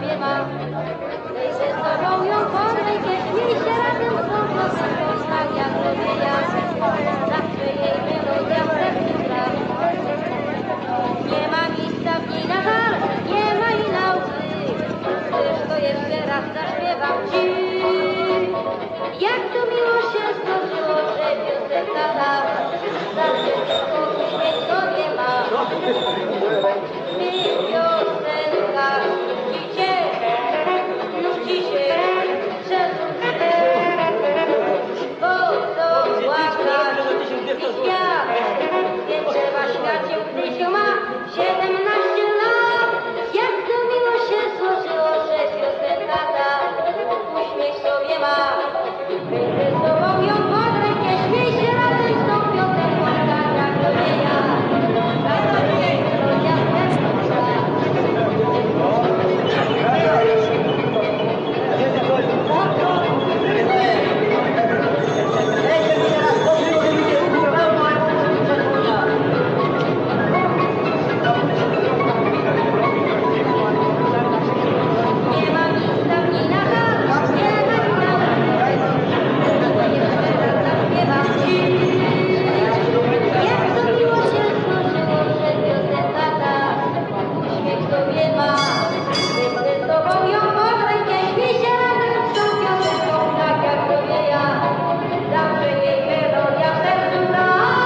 zaśpiewa. Weź ze sobą ją pod rękę, śmiej się razem z tą piosenką, tak jak robię ja. Zawsze jej melodia w sercu gra. Nie ma miejsca w niej na żal, nie ma i na łzy. Chcesz, to jeszcze raz zaśpiewam ci. Jak to miło się złożyło, że piosenka ta zawsze tylko uśmiech sobie ma. Piosenka nucicie, nucicie, przenucie, bo to płakać i śpiać, więc trzeba śmiać się, gdy się ma 17 lat. Jak to miło się złożyło, że piosenka ta uśmiech sobie ma. Weź ze sobą ją pod rękę, śmiej się razem z tą piosenką, tak jak robię ja. Tak robię, melodia w sercu gra. Nie ma miejsca w niej na żal, nie ma i na łzy. Jeszcze raz zaśpiewam ci. Jak to miło się złożyło, że piosenka ta uśmiech sobie ma. Weź ze sobą ją pod rękę, śmiej się razem z tą piosenką, tak jak robię ja. Zawsze jej melodia w sercu gra.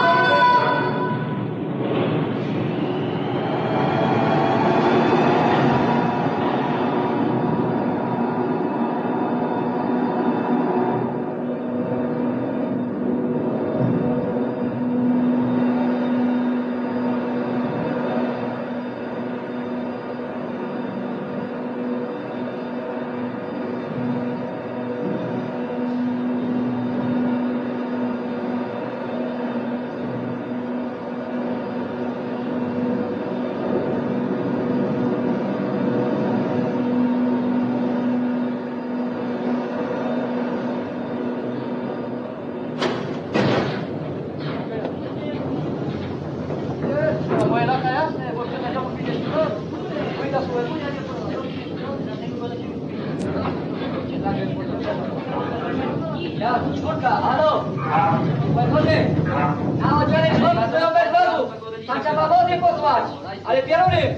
Ale pieruny!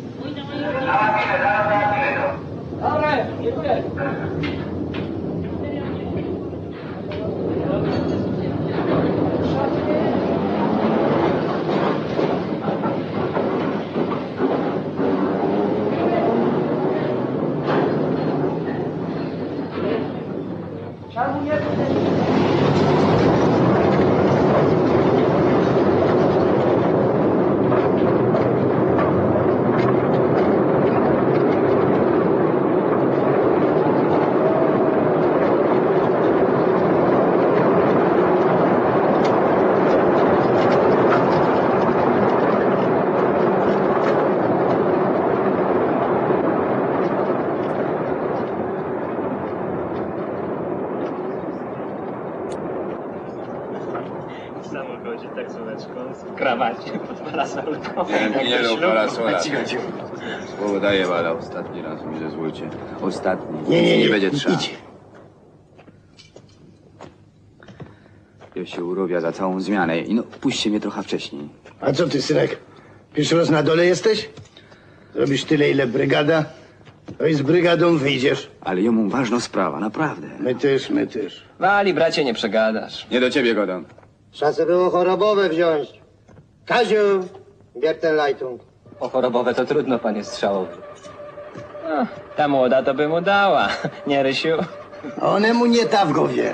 Dobre, dziękuję. Czemu nie? W samochodzie, taksóweczką, w krawacie, pod parasolką. Nie do parasola. Cicho. Słowo daję, Wada, ostatni raz mi zezwólcie. Ostatni. Nie będzie trzeba. idź. Ja się urobia za całą zmianę i no, puśćcie mnie trochę wcześniej. A co ty, synek? Pierwszy raz na dole jesteś? Robisz tyle, ile brygada? No i z brygadą wyjdziesz. Ale jemu ważna sprawa, naprawdę. My też. Wali, bracie, nie przegadasz. Nie do ciebie godam. Trzeba było chorobowe wziąć. Kaziu, bierz ten lajtung. O chorobowe to trudno, panie strzałowy. No, ta młoda to by mu dała, nie, Rysiu? A onemu nie ta w głowie.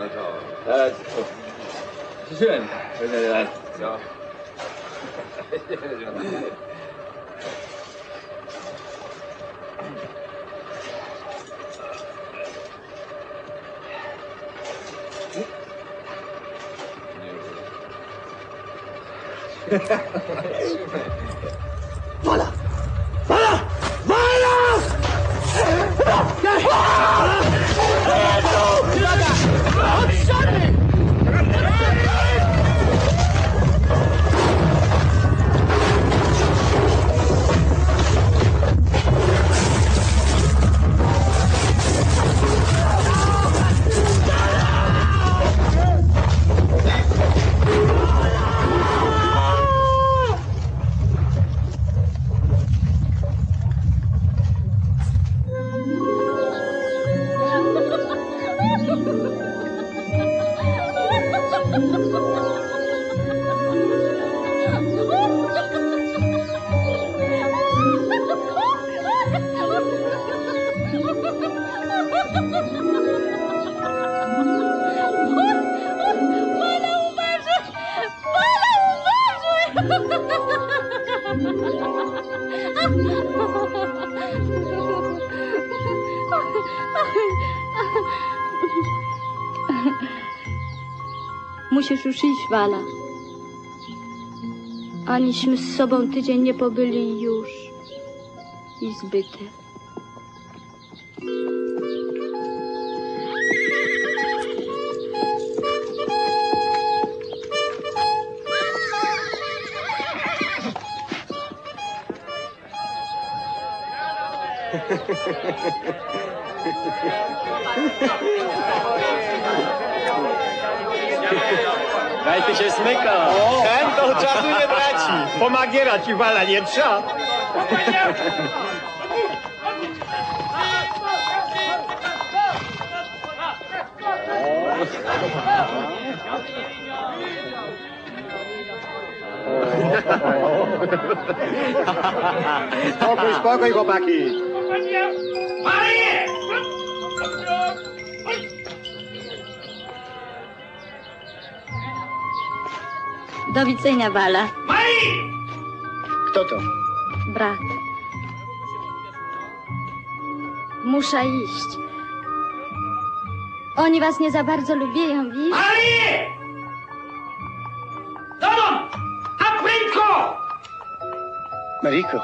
Przyszedłem. Co? Wala! Wala! Wala! Musisz już iść, Wala. Aniśmy z sobą tydzień nie pobyli już. I zbyte. Daj ty się smyka. Ten to czasu nie traci. Pomagiera ci Wala nie trza. Spokój, spokój, chłopaki. Do widzenia, Wala. Kto to? Brat. Muszę iść. Oni was nie za bardzo lubią, wiesz? Mariko.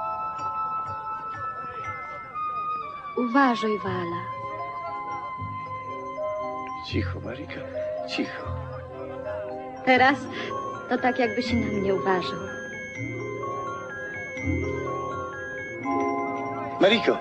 Uważaj, Wala. Cicho, Marika, cicho. Teraz to tak, jakbyś na mnie uważał. Mariko.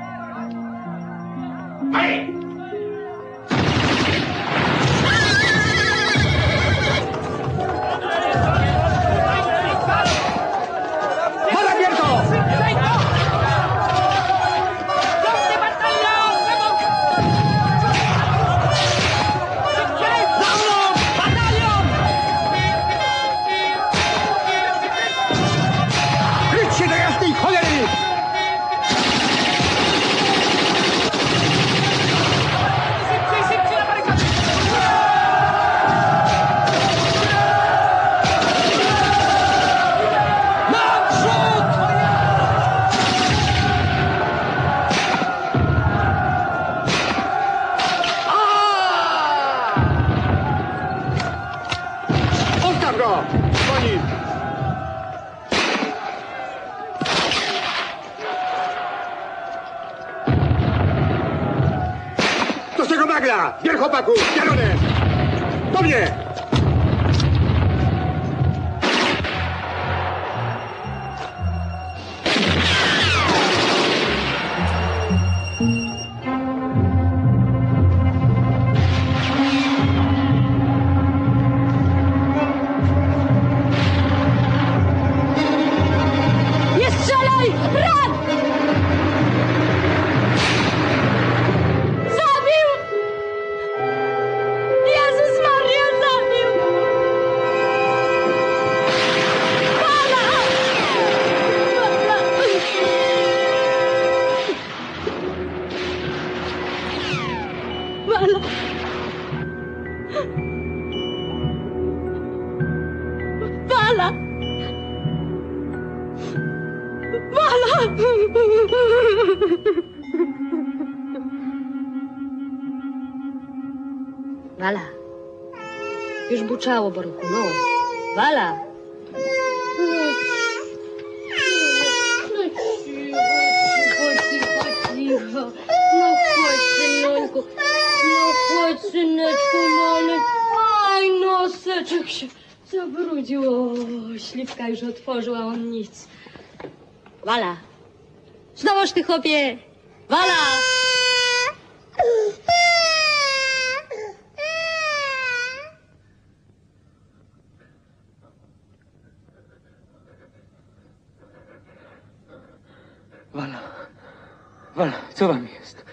Bier chłopaku, bierone! Do mnie! Nie strzelaj! Brat! Zabił! Jezus Maria, zabił! Pana! Wala! Wala! Wala. Już buczało, Boruku, no. Wala! Cicho. No chodź, synonku. No chodź, syneczku, mamy. Aj, noseczek się zabrudził. O, śliwka już otworzyła, on nic. Wala. Znowuż ty, chłopie. Wala! Wala. Wala, co wam jest?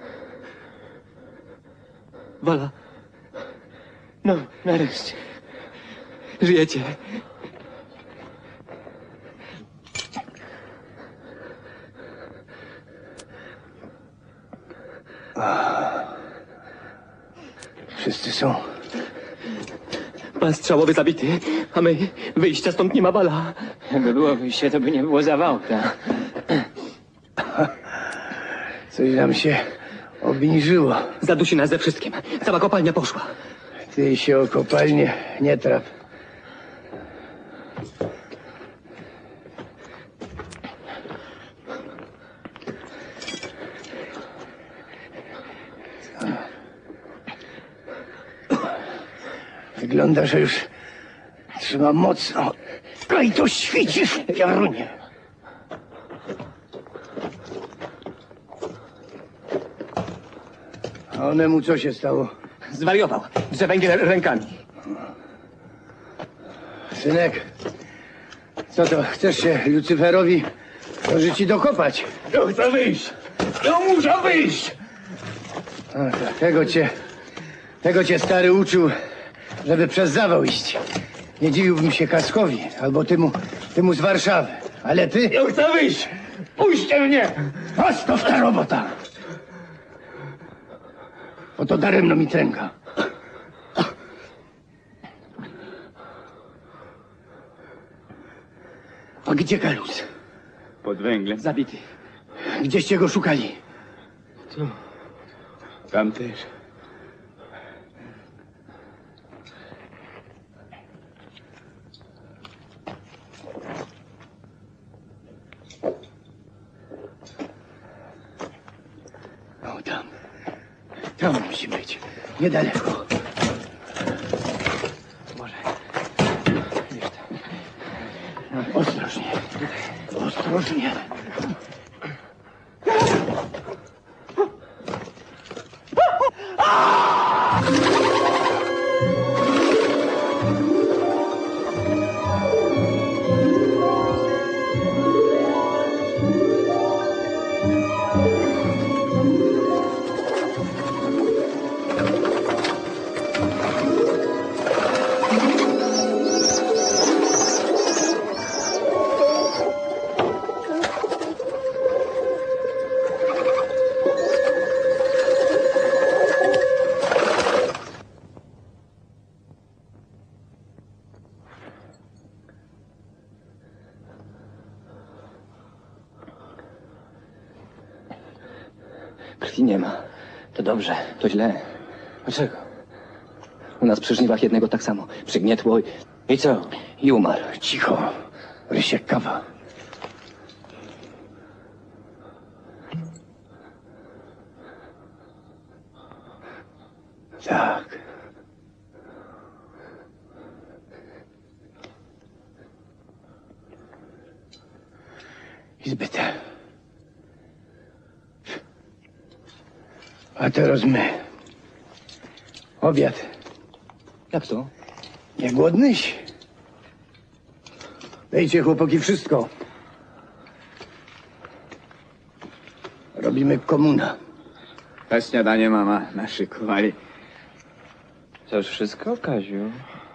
Wala. No, nareszcie. Żyjecie. Wszyscy są. Pan strzałowy zabity, a my wyjścia stąd nie ma, Wala. Jakby było wyjście, to by nie było zawałka. Coś nam się obniżyło. Zadusi nas ze wszystkim. Cała kopalnia poszła. Ty się o kopalnię nie traf. Wygląda, że już trzeba mocno. No i to świecisz, Piorunie. A onemu co się stało? Zwariował. Drze węgiel rękami. Synek, co to? Chcesz się Lucyferowi może ci dokopać? Ja chcę wyjść. Ja muszę wyjść. A, tak, tego cię stary uczył, żeby przez zawał iść. Nie dziwiłbym się Kaskowi, albo temu z Warszawy. Ale ty? Ja chcę wyjść. Puśćcie mnie. Ostów ta robota! Oto daremno mi tręka. A gdzie Galus? Pod węglem. Zabity. Gdzieście go szukali? Tam też. O, tam. Tam musi być. Niedaleko. Może. Ostrożnie. Ostrożnie. Krwi nie ma. To dobrze, to źle. Dlaczego? U nas przy żniwach jednego tak samo. Przygnietło i co? I umarł. Cicho. Rysiek, kawa. Tak. I zbyte. A teraz my. Obiad. Jak to? Nie głodnyś? Dejcie, chłopaki, wszystko. Robimy komuna. Na śniadanie mama naszykowali. To już wszystko, Kaziu?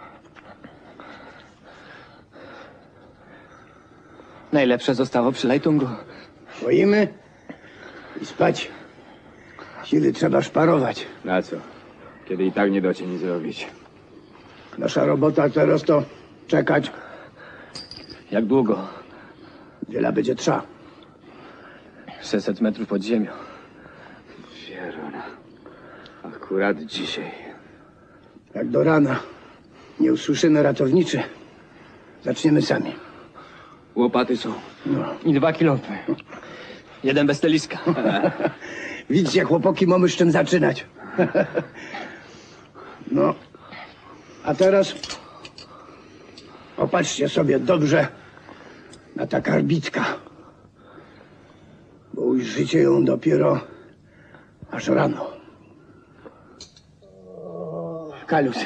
Najlepsze zostało przy Lejtungu. Boimy i spać. Siły trzeba szparować. Na co? Kiedy i tak nie dacie nic zrobić. Nasza robota teraz to czekać. Jak długo? Wiele będzie trza. 600 metrów pod ziemią. Wierona. Akurat dzisiaj. Jak do rana nie usłyszymy ratowniczy, zaczniemy sami. Łopaty są. I 2 kilopy. Jeden bez teliska. Widzicie, chłopaki, mamy z czym zaczynać. No, a teraz popatrzcie sobie dobrze na ta karbitka, bo ujrzycie ją dopiero aż rano. Kalus.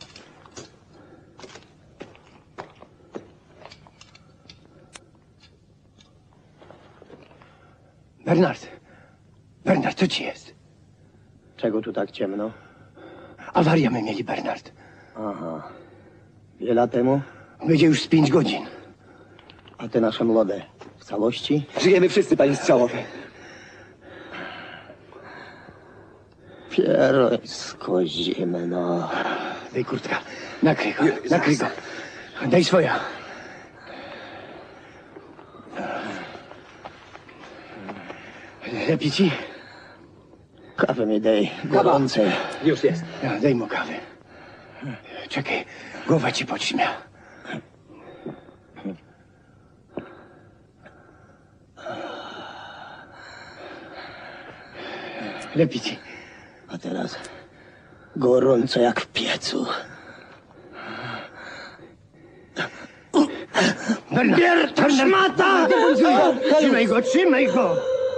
Bernard, co ci jest? Czego tu tak ciemno? Awaria my mieli, Bernard. Aha. Ile lat temu? Będzie już z 5 godzin. A te nasze młode w całości? Żyjemy wszyscy, panie strzałowy. Pierońsko zimno. Daj kurtka. Nakryj go. Daj swoja. Lepiej ci? Kawę mi daj, gorącej. Już jest. Ja, daj mu kawy. Czekaj, głowa ci podśmia. Lepiej ci. A teraz gorąco jak w piecu. Bernard, szmata! Trzymaj go!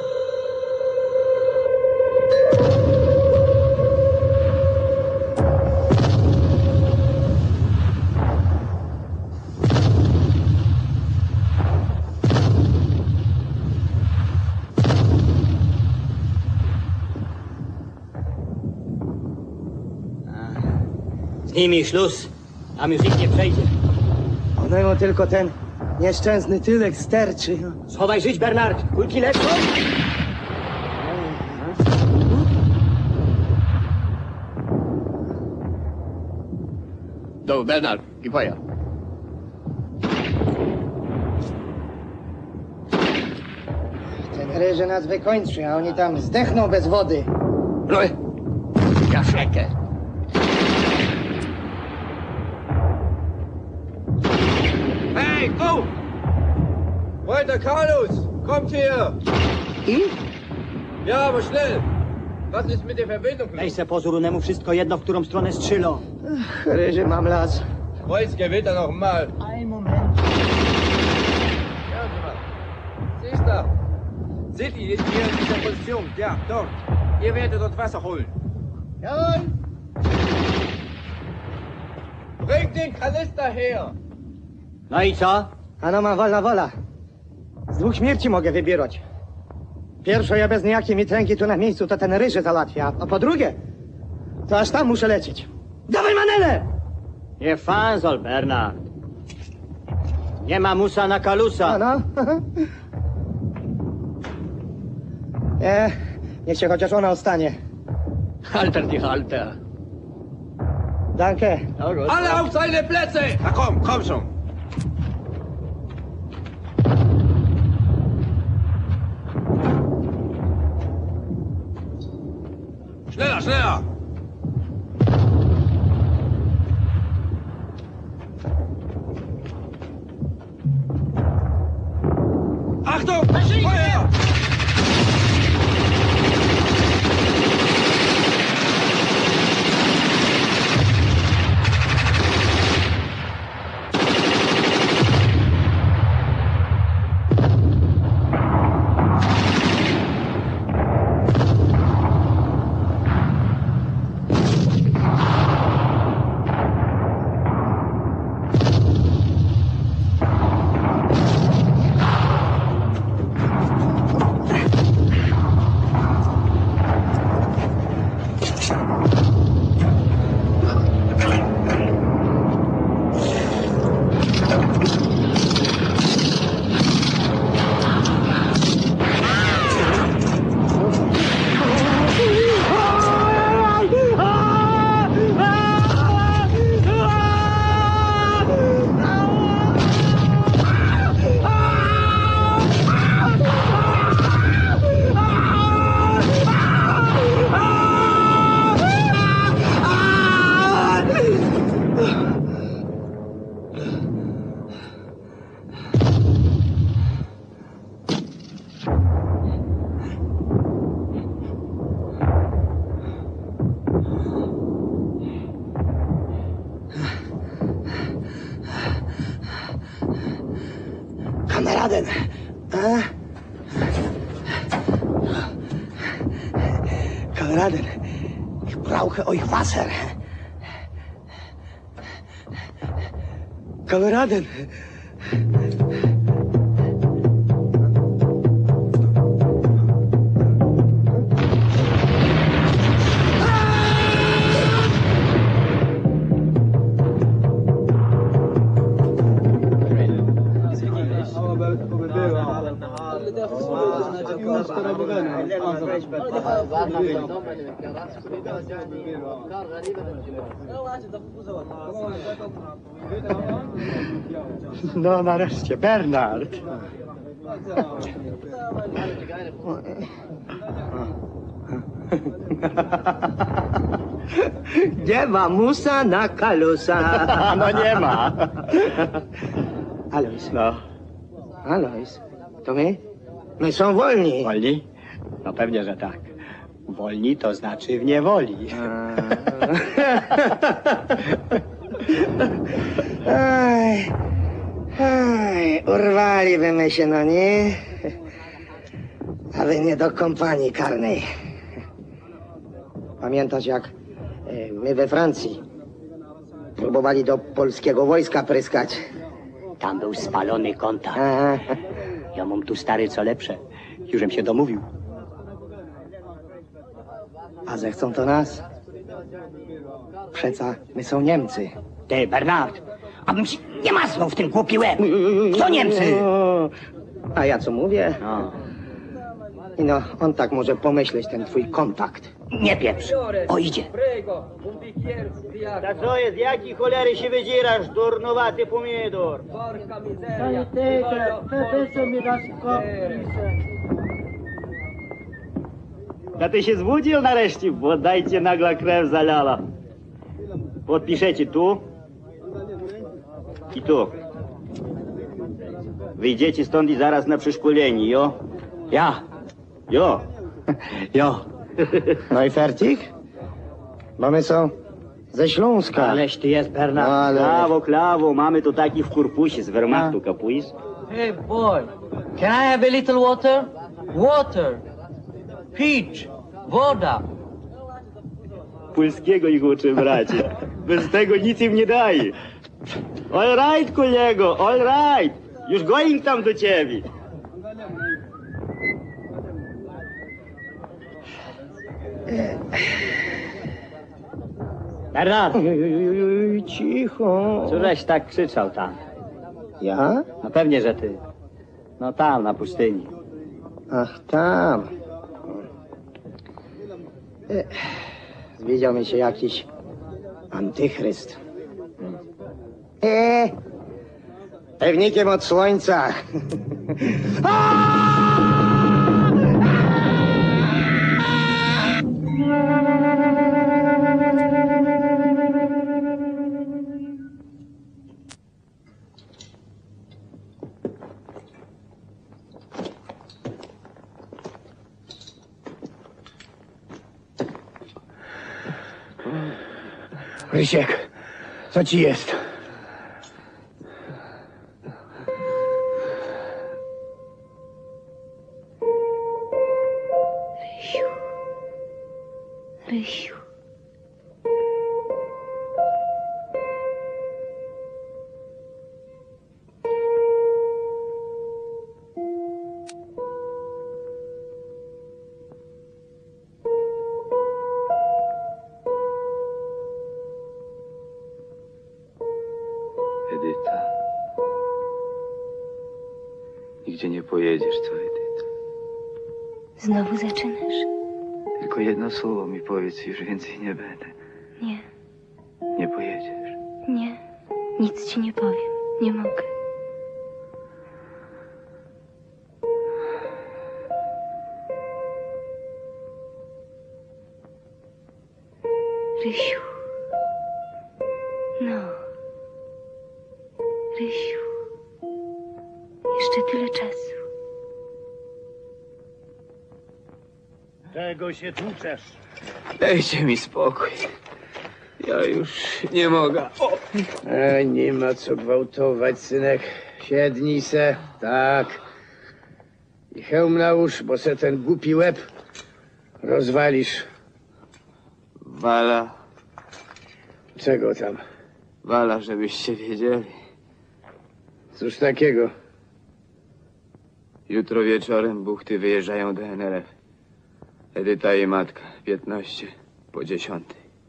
Z nimi szluz, a już nikt nie przejdzie. Onemu tylko ten nieszczęsny tyłek sterczy. Schowaj żyć, Bernard. Kulki lecą. Do Bernard i poja. Ten ryży nas wykończy, a oni tam zdechną bez wody. No, kaszekę. Hey, go! Walter Carlos, kommt her! Ja, aber schnell! Was ist mit der Verbindung? Daj se pozór, onemu wszystko jedno, w którą stronę strzelą. Ryży mam las. Kreuz Gewitter noch mal. Ein Moment. Ja, mal. Siehst du? Seht ihr jetzt hier in dieser Position? Ja, dort. Ihr werdet dort Wasser holen. Jawohl. Bringt den Kanister her! No i co? Ano ma wolna wola. Z 2 śmierci mogę wybierać. Pierwszo, ja bez niejakiej mitręgi tu na miejscu to ten ryży załatwia, a po drugie, to aż tam muszę lecieć. Dawaj manelę! Nie fanzol, Bernard. Nie ma musa na kalusa. Ano? Niech się chociaż ona ostanie. Halter die Halter. Danke. Alle auf seine Plätze! Na komm, komm schon! Schneller, schneller! Achtung! Feuer! Kameraden. Kameraden. Ich brauche euch Wasser. Kameraden. No nareszcie, Bernard. Nie ma musa na kalusa. No nie ma. Alois. No. Alois, to my? My są wolni. Wolni? No pewnie, że tak. Wolni to znaczy w niewoli. Urwaliby się, no nie? Ale nie do kompanii karnej. Pamiętasz, jak my we Francji próbowali do polskiego wojska pryskać? Tam był spalony kontakt. Ja mam tu stary co lepsze. Jużem się domówił. A zechcą to nas? Przeca my są Niemcy. Ty, Bernard, abym ci nie masnął w ten głupi łeb. Kto Niemcy? A ja co mówię? No. I no, on tak może pomyśleć, ten twój kontakt. Nie pieprz. O, idzie. Prego, un bicchiere sbriaco. Ta co jest? Jaki cholery się wydzierasz, durnowaty pomidor? Porca miseria. A ty się zbudził nareszcie, bo dajcie nagla krew zalała. Podpiszecie tu i tu. Wyjdziecie stąd i zaraz na przeszkolenie, jo? Ja. Jo. Jo. No i fertig? Bo my są ze Śląska. Aleś ty jest, Bernard. Ale- Klawo, klawo, mamy tu takich w korpusie z Wehrmachtu, kapujesz? Hey boy, can I have a little water? Water. Peach. Woda. Polskiego ich uczy, bracie. Bez tego nic im nie daje. All right, kolego, all right. Już going tam do ciebie. Bernard, Cicho. co żeś tak krzyczał tam? Ja? No pewnie, że ty. No tam, na pustyni. Ach, tam. Zwiedział mi się jakiś antychryst. Pewnikiem od słońca. Rysiek, co ci jest? Rysiu. Rysiu. Edyta. Nigdzie nie pojedziesz, co Edyta? Znowu zaczynasz? Tylko jedno słowo mi powiedz, już więcej nie będę. Nie, Nie pojedziesz. nie. Nic ci nie powiem. Nie mogę. Rysiu. No. Rysiu. Jeszcze tyle czasu. Czego się tłuczesz? Dajcie mi spokój. Ja już nie mogę. Nie ma co gwałtować, synek. Siednij se, tak. I hełm nałóż, bo se ten głupi łeb rozwalisz. Wala, Czego tam? Wala, żebyście wiedzieli. Cóż takiego? Jutro wieczorem buchty wyjeżdżają do NRF. Edyta i matka, 15 po 10.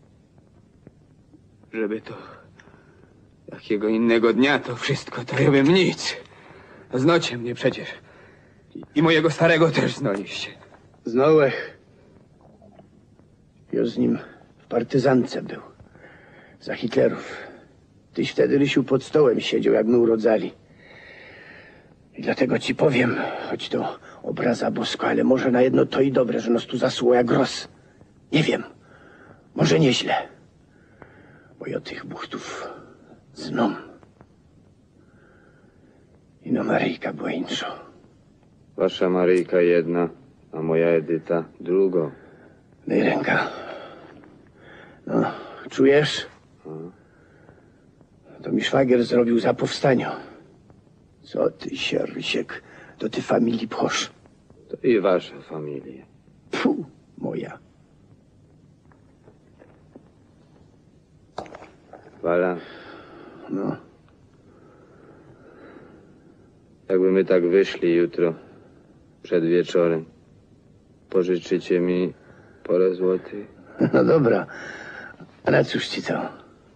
Żeby to... Jakiego innego dnia to wszystko, to ja bym nic. Znocie mnie przecież. I mojego starego też znaliście. Znołech. Ja z nim w partyzance był. Za Hitlerów. Tyś wtedy, Rysiu, pod stołem siedział, jak my urodzali. I dlatego ci powiem, choć to obraza bosko, ale może na jedno to i dobre, że nos tu zasło jak roz. Nie wiem. Może nieźle. Bo ja tych buchtów znam. I no Maryjka była inszo. Wasza Maryjka jedna, a moja Edyta drugą. Daj ręka. No, czujesz? To mi szwagier zrobił za powstaniu. Co ty się, Rysiek, do ty familii pchosz? To i wasza familia. Pfu, moja. Wala, No, jakby my tak wyszli jutro, przed wieczorem, pożyczycie mi parę złotych? no dobra. A na cóż ci to?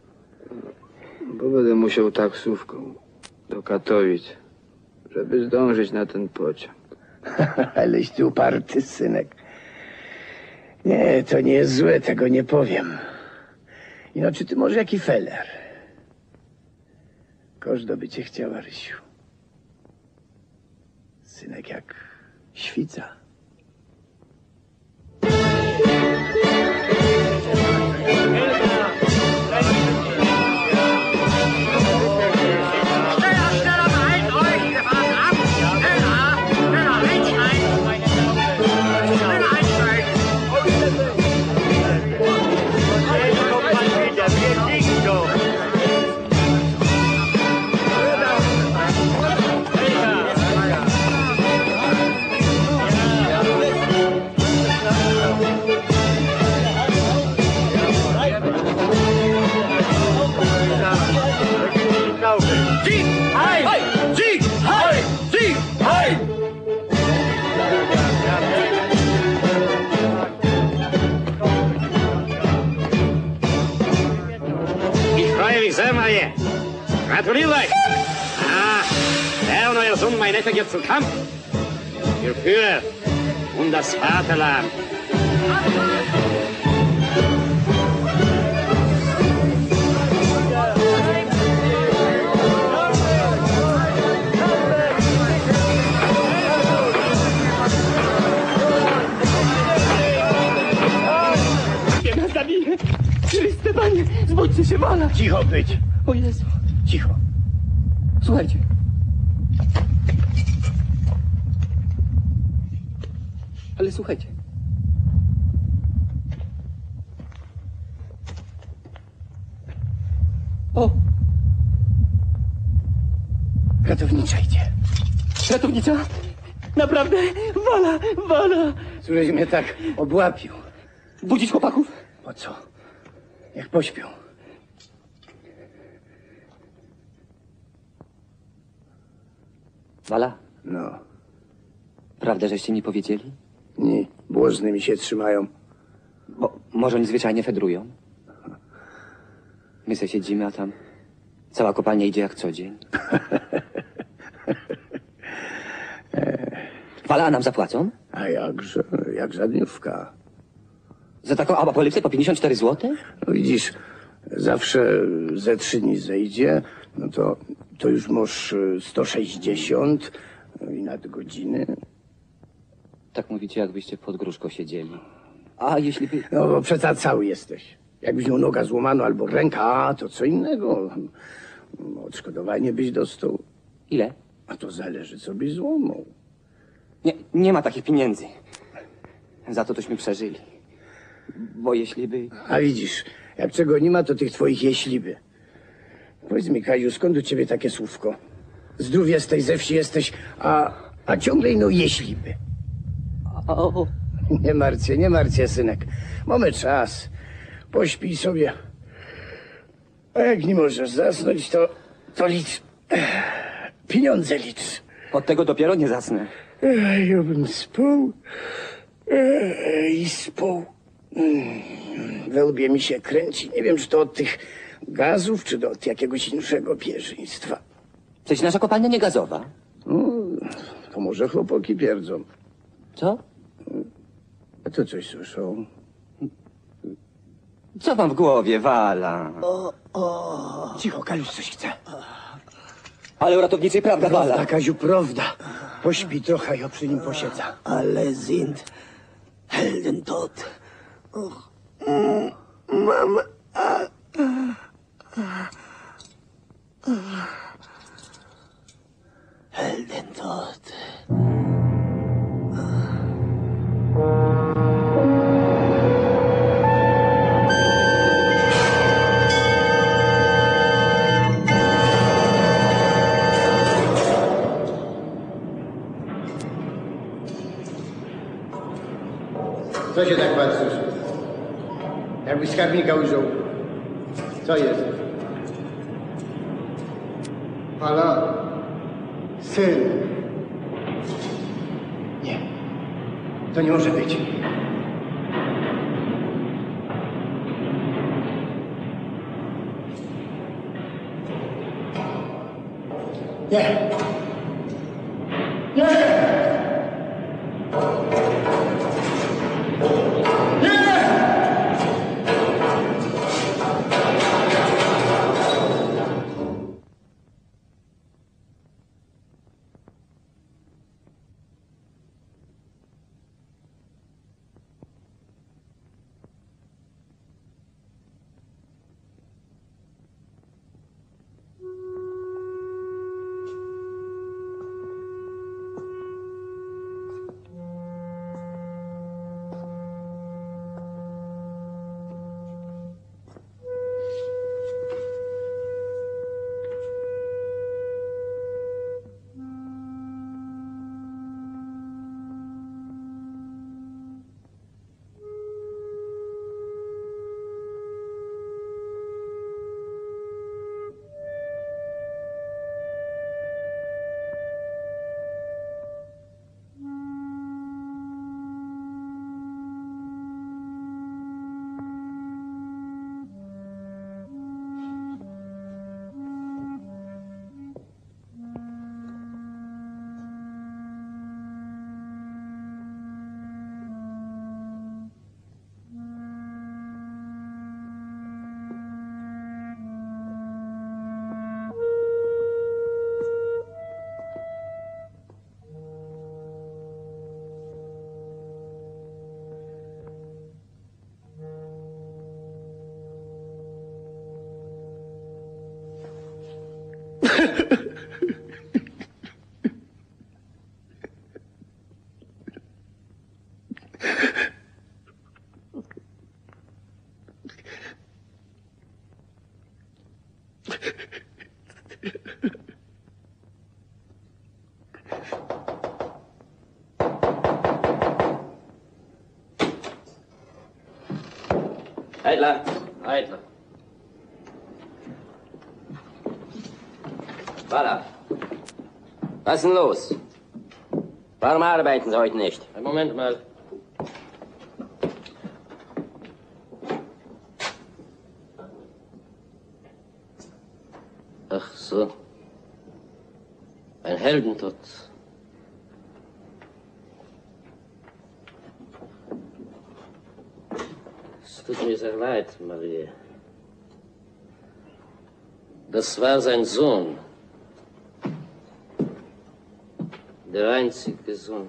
Bo będę musiał taksówką do Katowic, żeby zdążyć na ten pociąg. Aleś ty uparty, synek. Nie, to nie jest złe, tego nie powiem. Ino, czy ty może jaki feller? Każda by cię chciała, Rysiu. Synek jak świca. Gratuliere euch! Euer Sohn, mein Neffe, geht zum Kampf. Für und das Vaterland. Nie nas zabije! Chryste, panie! Zbudźcie się, Wala! Cicho być! O Jezu! Cicho. Słuchajcie. Ale słuchajcie. O! Ratownicza idzie. Ratownicza? Naprawdę? Wala! Wala! Cóżeś mnie tak obłapił. Budzić chłopaków? Po co? Jak pośpią. Wala? No. Prawda, żeście mi powiedzieli? Nie, błozny mi się trzymają. Bo może oni zwyczajnie fedrują? My se siedzimy, a tam cała kopalnia idzie jak co dzień. Wala, a nam zapłacą? A jakże, jak żadniówka. Za taką apokalipsę po 54 zł? No widzisz, zawsze ze 3 dni zejdzie, no to już masz 160 i nadgodziny. Tak mówicie, jakbyście pod gruszką siedzieli. A jeśli by... No bo przecież cały jesteś. Jakbyś miał noga złamaną albo ręka, to co innego. Odszkodowanie byś dostał. Ile? A to zależy, co byś złamał. Nie ma takich pieniędzy. Za to tośmy przeżyli. Bo jeśli by... A widzisz, jak czego nie ma, to tych twoich jeśliby. Powiedz mi, Kaziu, skąd u ciebie takie słówko? Zdrów jesteś, ze wsi jesteś, a ciągle ino jeśli by. Nie martw się, synek. Mamy czas. Pośpij sobie. A jak nie możesz zasnąć, to licz. Pieniądze licz. Od tego dopiero nie zasnę. Ja bym spał. I spał. We łbie mi się kręci. Nie wiem, czy to od tych gazów, czy od jakiegoś innego pierzyństwa. Coś nasza kopalnia nie gazowa. To może chłopaki pierdzą. Co? A to coś słyszą. Co wam w głowie wala? Cicho, Kaluś coś chce. Ale o ratowniczej prawda wala. Prawda, Kaziu, prawda. Pośpi trochę, ja przy nim posiedzę. Ale sind Heldentod. Mama. Heldentod. Co się tak patrzysz? Jakbyś skarbnika użył. Co jest? Halo? Syn. Nie. To nie może być. Nie. Nie! Eitler, Eitler. Walla. Was ist denn los? Warum arbeiten Sie heute nicht? Einen Moment mal. Ach so. Ein Heldentod. Es tut mir sehr leid, Marie. Das war sein Sohn. Der einzige Sohn.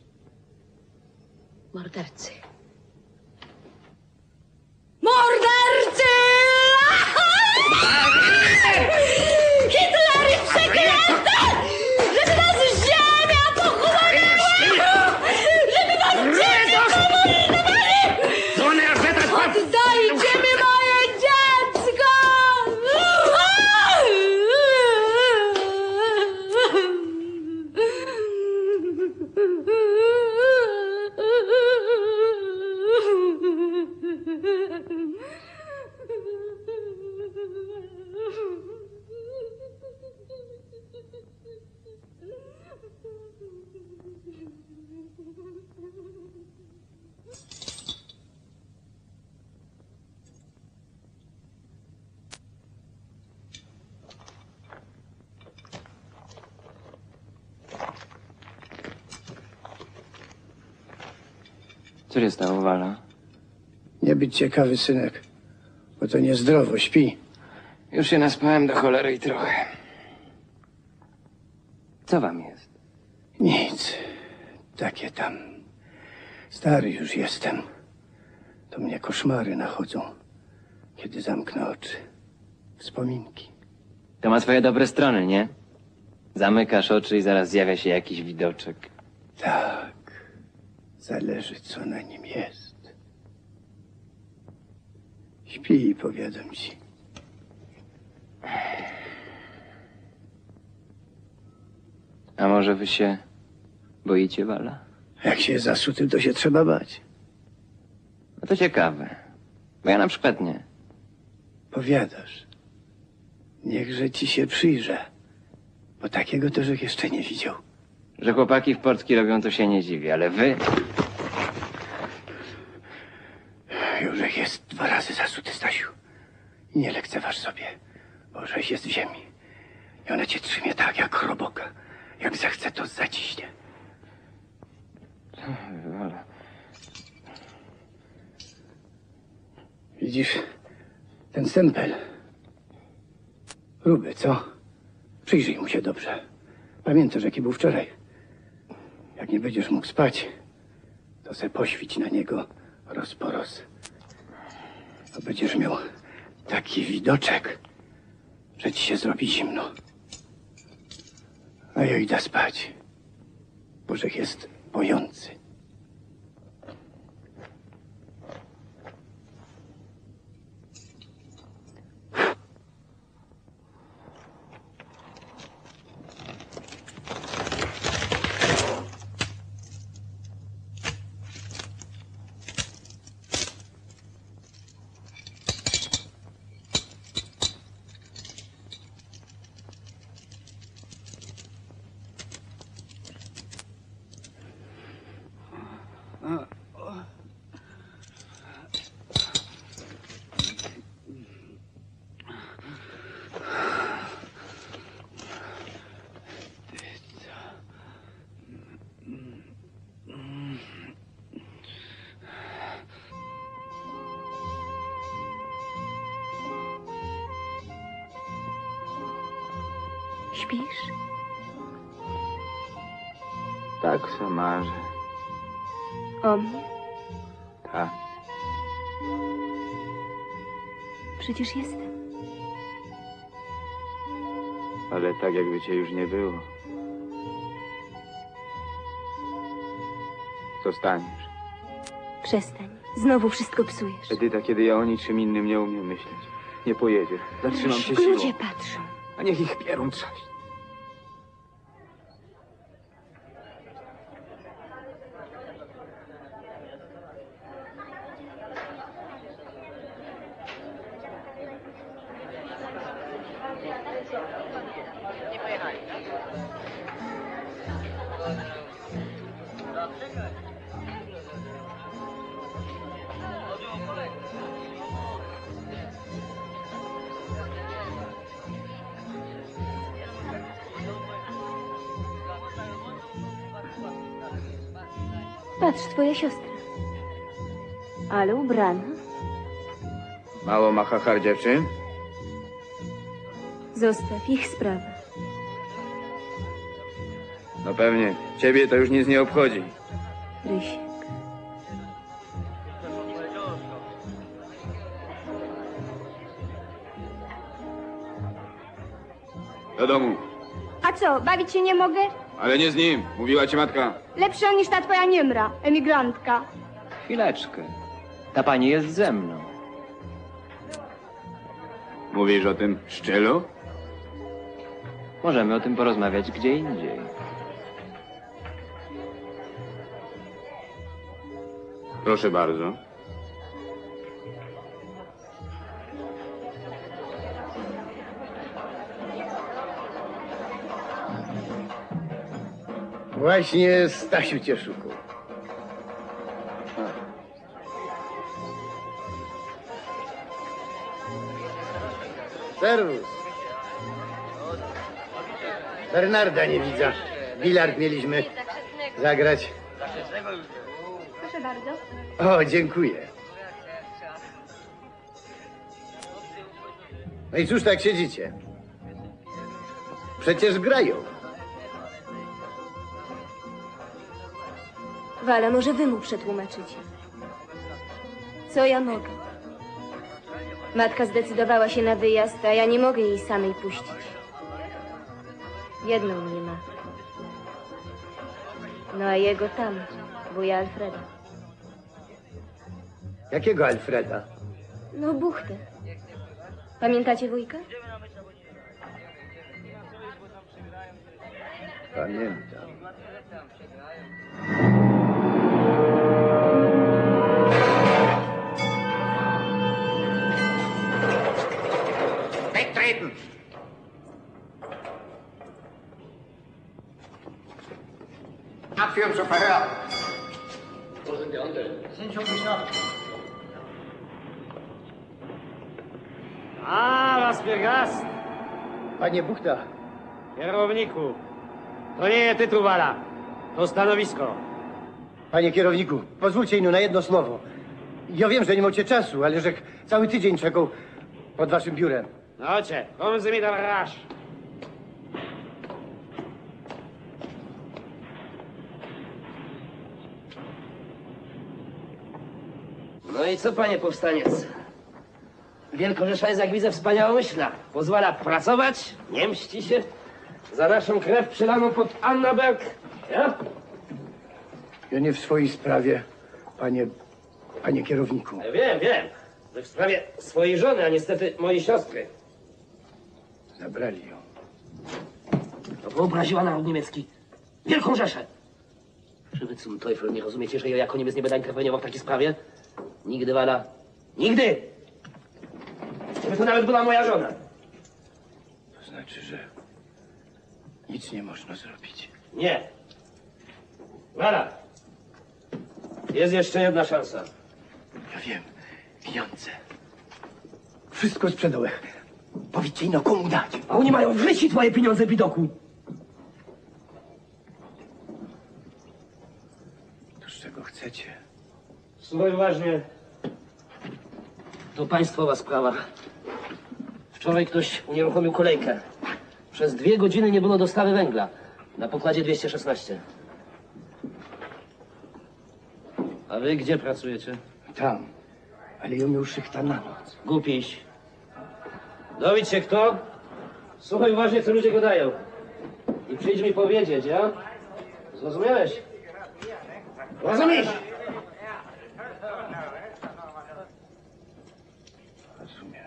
Mordercy. Mordercy! Co się stało, Wala? Nie być ciekawy, synek, bo to niezdrowo, śpi. Już się naspałem do cholery i trochę. Co wam jest? Nic. Takie tam. Stary już jestem. To mnie koszmary nachodzą, kiedy zamknę oczy. Wspominki. To ma swoje dobre strony, nie? Zamykasz oczy i zaraz zjawia się jakiś widoczek. Tak. Zależy, co na nim jest. Śpi, powiadam ci. A może wy się boicie, Wala? Jak się jest zasuty, to się trzeba bać. No to ciekawe. Bo ja na przykład nie. Powiadasz. Niechże ci się przyjrzę. Bo takiego też jeszcze nie widział. Że chłopaki w portki robią, to się nie dziwi, ale wy... Józek jest 2 razy zasuty, Stasiu. I nie lekceważ sobie, bo rzeź jest w ziemi. I ona cię trzymie tak, jak roboka. Jak zechce, to zaciśnie. Wala. Widzisz, ten stempel. Gruby, co? Przyjrzyj mu się dobrze. Pamiętasz, jaki był wczoraj? Jak nie będziesz mógł spać, to se poświć na niego roz po roz. To będziesz miał taki widoczek, że ci się zrobi zimno. A ja idę spać. Bożek jest bojący. Śpisz? Tak se marzę. O mnie? Tak. Przecież jestem. Ale tak jakby cię już nie było. Co staniesz? Przestań. Znowu wszystko psujesz. Edyta, kiedy ja o niczym innym nie umiem myśleć. Nie pojedzie. Zatrzymam się siłą. Ludzie patrzą. A niech ich pierun trzaśnie. Patrz, twoja siostra. Ale ubrana. Mało ma hachar dziewczyn? Zostaw ich sprawa. No pewnie. Ciebie to już nic nie obchodzi. Rysiek. Do domu. A co, bawić się nie mogę? Ale nie z nim. Mówiła ci matka. Lepsza niż ta twoja niemra, emigrantka. Chwileczkę. Ta pani jest ze mną. Mówisz o tym szczylu? Możemy o tym porozmawiać gdzie indziej. Proszę bardzo. Właśnie Stasiu cię szukał. Serwus. Bernarda nie widzę. Bilard mieliśmy zagrać. Proszę bardzo. O, dziękuję. No i cóż tak siedzicie? Przecież grają. Wala, może wy mu przetłumaczycie. Co ja mogę? Matka zdecydowała się na wyjazd, a ja nie mogę jej samej puścić. Jedną mnie ma. No a jego tam, wuja Alfreda. Jakiego Alfreda? No, buchtę. Pamiętacie wujka? Pamiętam. Wegtreten! Abführen zum Verhör. Wo sind die anderen? Sind schon geschnappt. Was für Gast! Panie Buchta, Kierowniku, to nie jest tytuł Wala, to stanowisko. panie kierowniku, pozwólcie ino na jedno słowo. Ja wiem, że nie macie czasu, ale że cały tydzień czekał pod waszym biurem. No chodźcie, kommen Sie mit der Rasch. No i co, panie powstaniec? Wielkorzesza jest, jak widzę, wspaniałomyślna. Pozwala pracować, nie mści się za naszą krew przylaną pod Annaberg. Ja? Ja nie w swojej sprawie, panie kierowniku. Wiem. Wy w sprawie swojej żony, a niestety mojej siostry. Zabrali ją. No bo obraziła naród niemiecki. Wielką Rzeszę. Czy wy zum Teufel nie rozumiecie, że ja jako Niemiec nie będę interweniował w takiej sprawie? Nigdy, Wala. Nigdy! Gdyby to nawet była moja żona. To znaczy, że nic nie można zrobić. Nie. Wala. Jest jeszcze jedna szansa. Ja wiem, pieniądze. Wszystko sprzedałem. Powiedzcie ino komu dać. A oni mają w życiu twoje pieniądze, bidoku. To z czego chcecie? Słuchaj uważnie. To państwowa sprawa. Wczoraj ktoś unieruchomił kolejkę. Przez 2 godziny nie było dostawy węgla. Na pokładzie 216. A wy gdzie pracujecie? Tam. Ale ją miał szychta na noc. Głupiś. Dowiedz się kto? Słuchaj uważnie, co ludzie gadają. I przyjdź mi powiedzieć, ja? Zrozumiałeś? Rozumiesz? Rozumiem.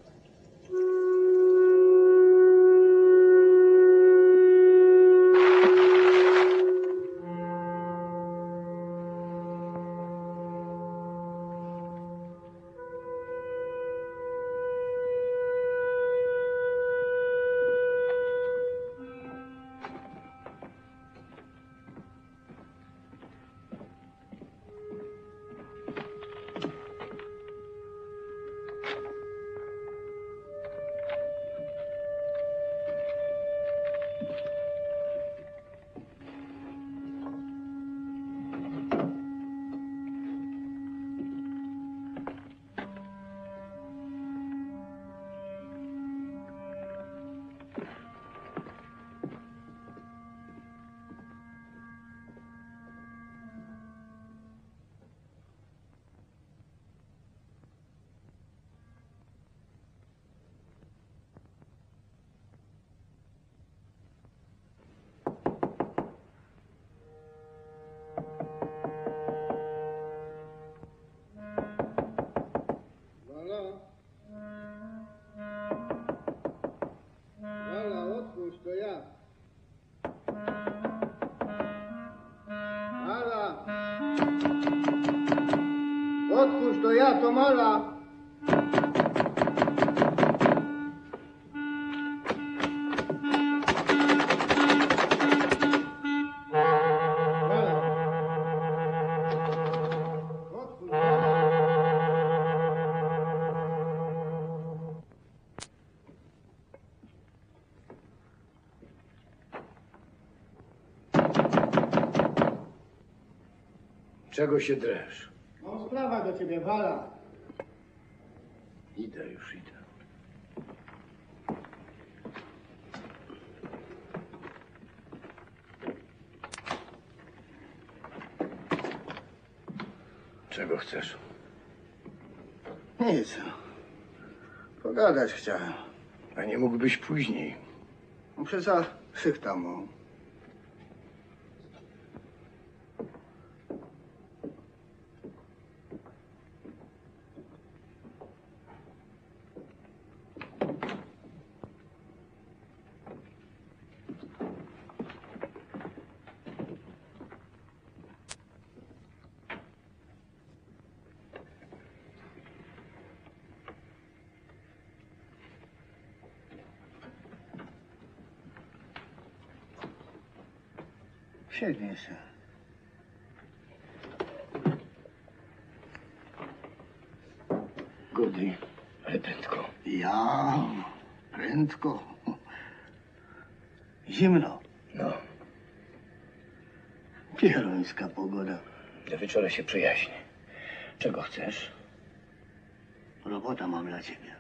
Otwórz, to ja, to Mala. Czego się dresz? Mam sprawę do ciebie, Wala. Idę, już idę. Czego chcesz? Nic. Pogadać chciałem. A nie mógłbyś później? No przecież szychta mu. Siedźmy się. Gody, ale prędko. Ja, prędko. Zimno. No, Pierońska pogoda. do wieczora się przyjaźni. Czego chcesz? Robota mam dla ciebie.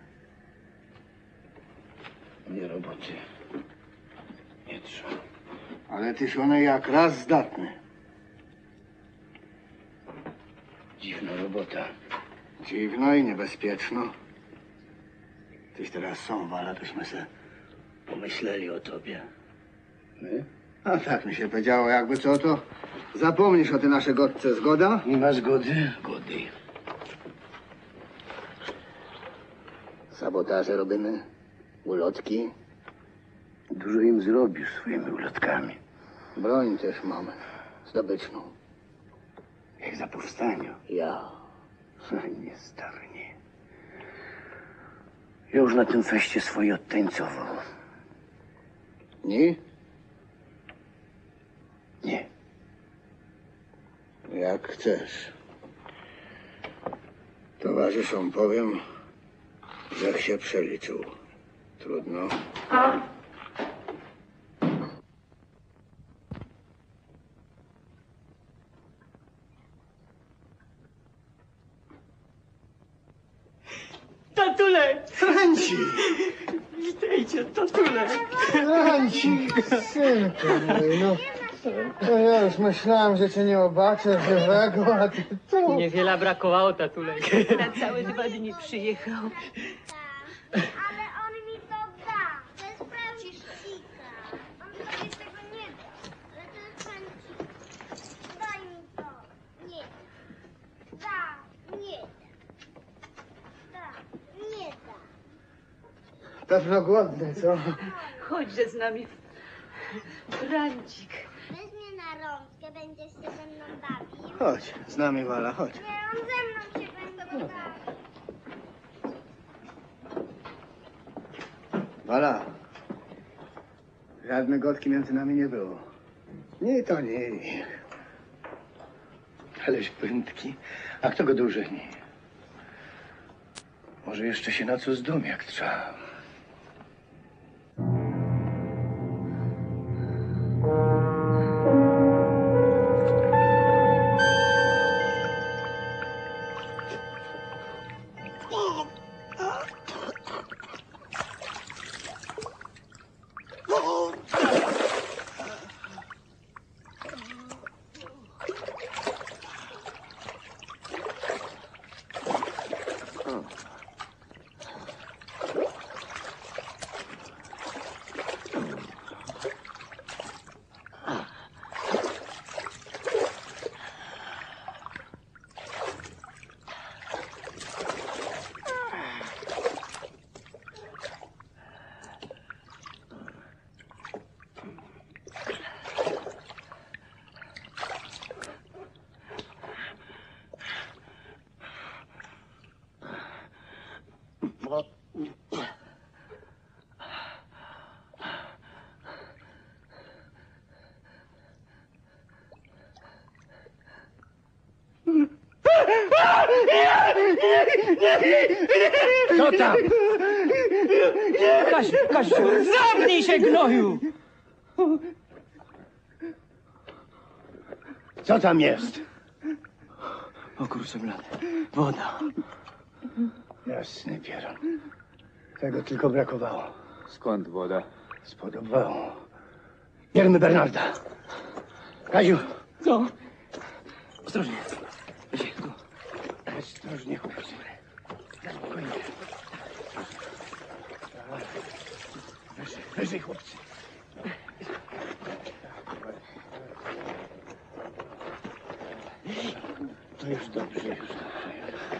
Nie roboty. Nie trzeba. Ale tyś one jak raz zdatny. Dziwna robota. Dziwno i niebezpieczno. Tyś teraz są, Wala, tośmy se pomyśleli o tobie. My? A tak mi się powiedziało, jakby co, to zapomnisz o tej naszej godce, zgoda? Nie ma zgody? Gody. Sabotaże robimy, ulotki. Dużo im zrobisz swoimi ulotkami. Broń też mamy, zdobyczną. Jak za powstania. Ja. Nie, stary, nie. Ja już na tym feście swoje odtańcował. Nie? Nie. Jak chcesz. Towarzyszom powiem, że się przeliczył. Trudno. Tatulek! Francik! Witajcie, tatulek! Francik, synku mój, no. To ja już myślałem, że cię nie zobaczę żywego, a ty tu. Niewiele brakowało, tatulek. Na całe 2 dni przyjechał. Ale on mi to da. To jest prawdziwka. On sobie tego nie da. Ale to jest prawdziwka. Daj mi to. Nie. Da. Nie da. Da. Nie da. Pewno głodny, co? Chodźże z nami, Francik. Weź mnie na rączkę, będziesz się ze mną bawił. Chodź, z nami, Wala, chodź. Nie, on ze mną się będzie bawił. Wala, żadnej godki między nami nie było. Nie, to nie. Aleś prędki. A kto go dłużej? Może jeszcze się na co zdumie, jak trzeba. Co tam? Kasiu, zamknij się, gnoju! Co tam jest? O kurczę blady. Woda. Jasny pieron. Tego tylko brakowało. Skąd woda? Spod obwału. Bierzmy Bernarda. Kaziu. Co? Ostrożnie. Ostrożnie, chłopcy. Spokojnie. Wyżej, chłopcy. To już dobrze, już dobrze.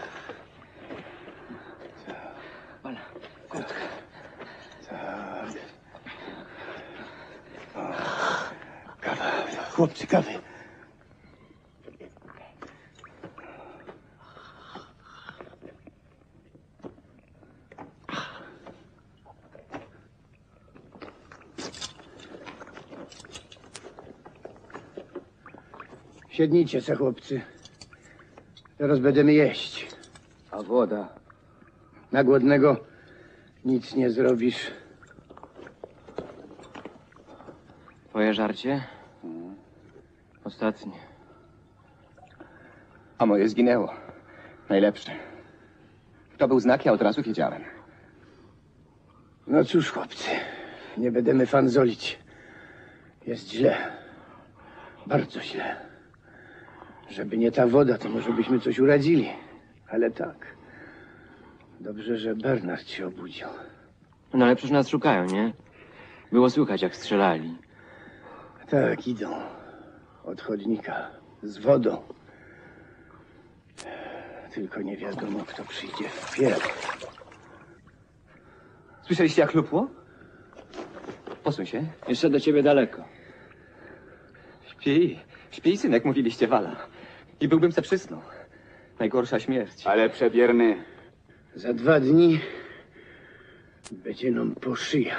Bala, kurtka. Tak. O, kawa. Chłopcy, kawy. Siednijcie se, chłopcy. Teraz będziemy jeść. A woda? Na głodnego nic nie zrobisz. Twoje żarcie? Ostatnie. A moje zginęło. Najlepsze. To był znak, ja od razu wiedziałem. No cóż, chłopcy, nie będziemy fanzolić. Jest źle. Bardzo źle. Żeby nie ta woda, to może byśmy coś uradzili. Ale tak. Dobrze, że Bernard się obudził. No ale przecież nas szukają, nie? Było słychać, jak strzelali. Tak, idą. Od chodnika. Z wodą. Tylko nie wiadomo, kto przyjdzie wpierw. Słyszeliście, jak lupło? Posuń się. Jeszcze do ciebie daleko. Śpi. Śpi, synek, mówiliście, Wala. I byłbym se przysnął. Najgorsza śmierć. Ale przebierny. Za 2 dni będzie nam po szyja.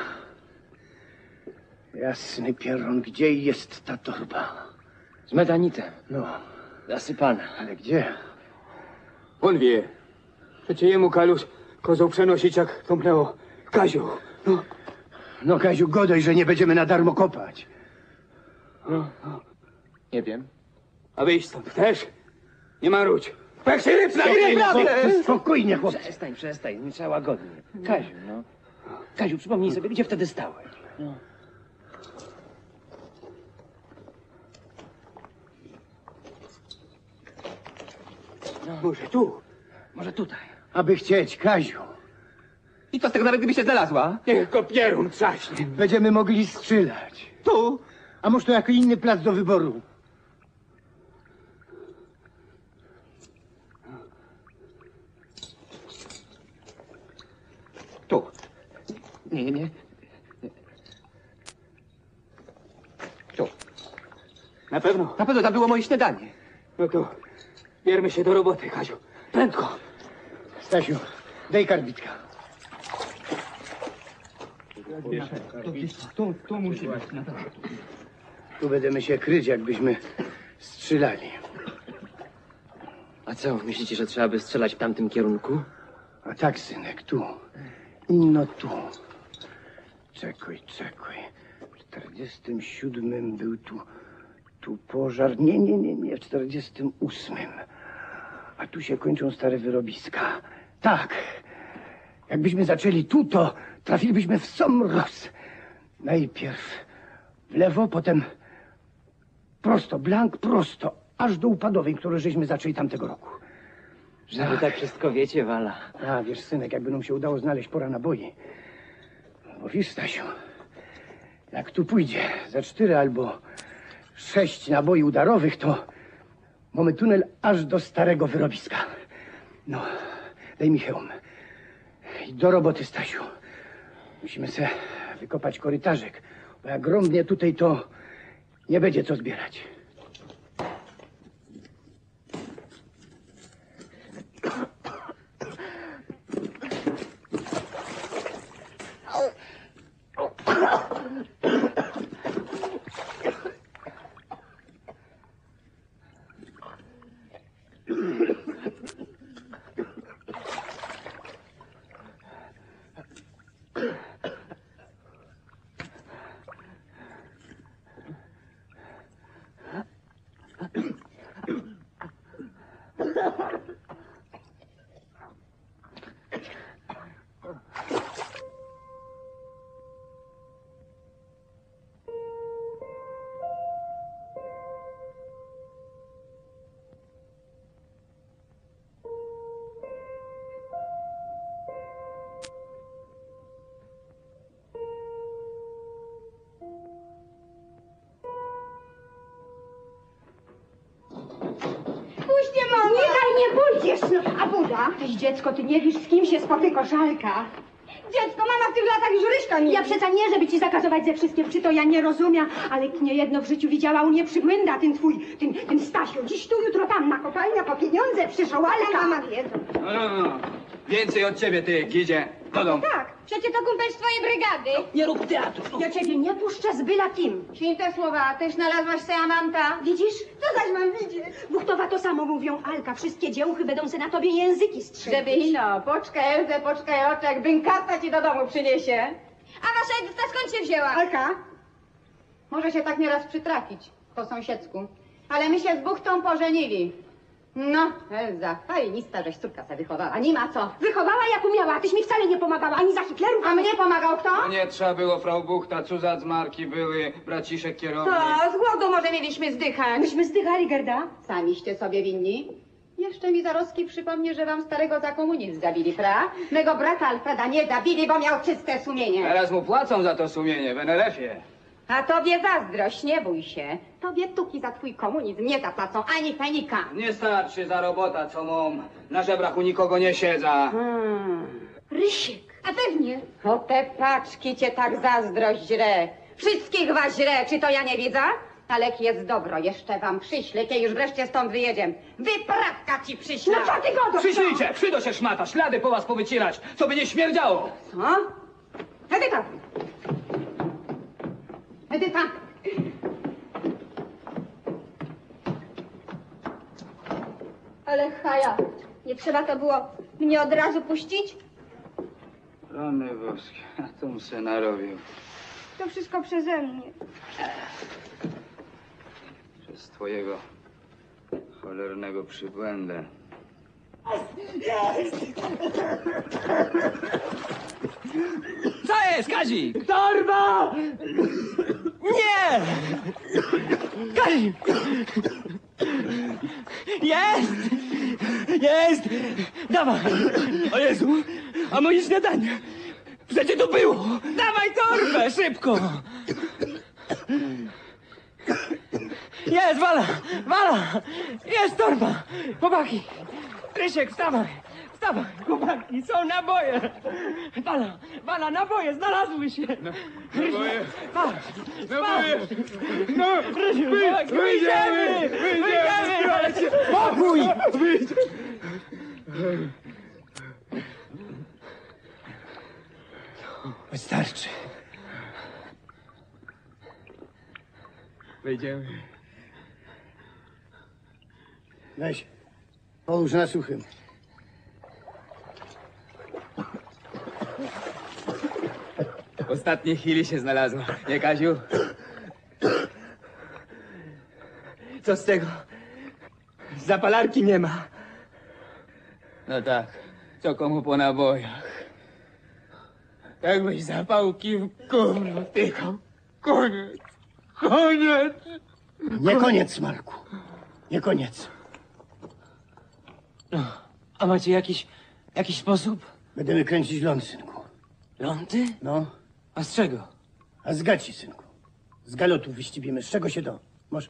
Jasny pieron, gdzie jest ta torba? Z medanitem. No. Zasypana. Ale gdzie? On wie. Przecie jemu Kaluś kozą przenosić, jak kąpnęło. Kaziu, no. No, Kaziu, godaj, że nie będziemy na darmo kopać. No. Nie wiem. A wyjść stąd też? Nie marudź. Jak się ryb Spokojnie, chłopcy. Przestań, nie trzeba łagodnie. Kaziu, no. Kaziu, przypomnij sobie, gdzie wtedy stałeś. No. Może tu. Może tutaj. Aby chcieć, Kaziu. I co z tego, nawet gdyby się znalazła? Niech go pierun trzaśnie. Będziemy mogli strzelać. Tu? A może to jako inny plac do wyboru? Tu. Nie. Tu. Na pewno. Na pewno tam było moje śniadanie. No to bierzmy się do roboty, Kaziu. Prędko. Stasiu, daj karbitka. Tu musi być. Tu będziemy się kryć, jakbyśmy strzelali. A co, myślicie, że trzeba by strzelać w tamtym kierunku? A tak, synek, tu. Inno tu. Czekaj. W 47 był tu pożar. Nie, w 48. A tu się kończą stare wyrobiska. Tak. Jakbyśmy zaczęli tu, to trafilibyśmy w sam roz. Najpierw w lewo, potem prosto, blank, prosto, aż do Upadowej, którą żeśmy zaczęli tamtego roku. Że wy tak wszystko wiecie, Wala. A, wiesz, synek, jakby nam się udało znaleźć pora naboi. Bo wiesz, Stasiu, jak tu pójdzie za 4 albo 6 naboi udarowych, to mamy tunel aż do starego wyrobiska. No, daj mi hełm. I do roboty, Stasiu. Musimy se wykopać korytarzek, bo jak rąbnie tutaj, to nie będzie co zbierać. idziesz, no? A Buda? Tyś dziecko, ty nie wiesz, z kim się spotyka Żalka. Dziecko, mama w tych latach już Ryśka nie... Ja przeca nie, żeby ci zakazować ze wszystkim, czy to ja nie rozumiem, ale niejedno w życiu widziała u mnie przybłęda, ten twój, ten Stasiu. Dziś tu, jutro tam, na kopalnia po pieniądze przyszła, ale mama wie. No. Więcej od ciebie, ty, Gidzie. Do domu. Tak, przecież to kumpel z twojej brygady. Nie rób teatru. Ja ciebie nie puszczę z byle kim. Czyli te słowa, też znalazłaś se Amanta. Widzisz? Co zaś mam widzieć? Buchtowa to samo mówią, Alka. Wszystkie dziełuchy będą se na tobie języki strzelić. Żeby ino, poczkaj, Elze, poczkaj, oczek, bynkata ci do domu przyniesie. A wasza Edyta skąd się wzięła? Alka? Może się tak nieraz przytrafić, po sąsiedzku. Ale my się z Buchtą pożenili. No, Elza, fajnista, żeś córka se wychowała. Nie ma co. Wychowała jak umiała, a tyś mi wcale nie pomagała, ani za Hitlerów. A mnie pomagał kto? No nie trzeba było, Frau Buchta, cuza z marki były, braciszek kierownik. To z głodu może mieliśmy zdychać. Myśmy zdychali, Gerda. Samiście sobie winni. Jeszcze mi Zarowski przypomnie, że wam starego za komunizm zabili, pra? Mego brata Alfreda nie zabili, bo miał czyste sumienie. Teraz mu płacą za to sumienie, w NLF-ie. A tobie zazdrość, nie bój się. Tobie tuki za twój komunizm nie zapłacą ani fenika. Nie starczy za robota, co mam. Na żebrach u nikogo nie siedza. Rysiek, a pewnie. O te paczki cię tak zazdrość źle. Wszystkich was źle, czy to ja nie widzę? Alek jest dobro, jeszcze wam przyślę, kiedy już wreszcie stąd wyjedziemy. Wyprawka ci przyślę. No co ty godo? Przyślijcie, przydo się szmata, ślady po was powycierać, co by nie śmierdziało. Co? Edyta! Edyta! Ale Haja, nie trzeba to było mnie od razu puścić? Rany boskie, a to se narobił. To wszystko przeze mnie. Przez twojego cholernego przybłędę. Co jest, Kazik? Torba! Nie! Kazik! Jest! Jest! Dawaj! O Jezu! A moje śniadanie! Przecież to było! Dawaj torbę! Szybko! Jest, Wala! Wala! Jest torba! Chłopaki! Rysiek, wstawaj! Wstawaj, chłopaki! Są naboje! Wala! Wala, naboje! Znalazły się! Naboje! Patrz! Naboje! No! Rysiu! Wyjdziemy! Wyjdziemy! Ale cię... Pokój! Wystarczy. Wejdziemy. Weź, połóż na suchym. W ostatniej chwili się znalazła, nie, Kaziu? Co z tego? Zapalarki nie ma. No tak, co komu po nabojach. Jakbyś zapałki w gówno wtykał. Koniec! Koniec! Nie koniec, Marku. Nie koniec. No, a macie jakiś sposób? Będziemy kręcić ląd, synku. Lądy? No. A z czego? A z gaci, synku. Z galotu wyścibimy. Z czego się do? Może?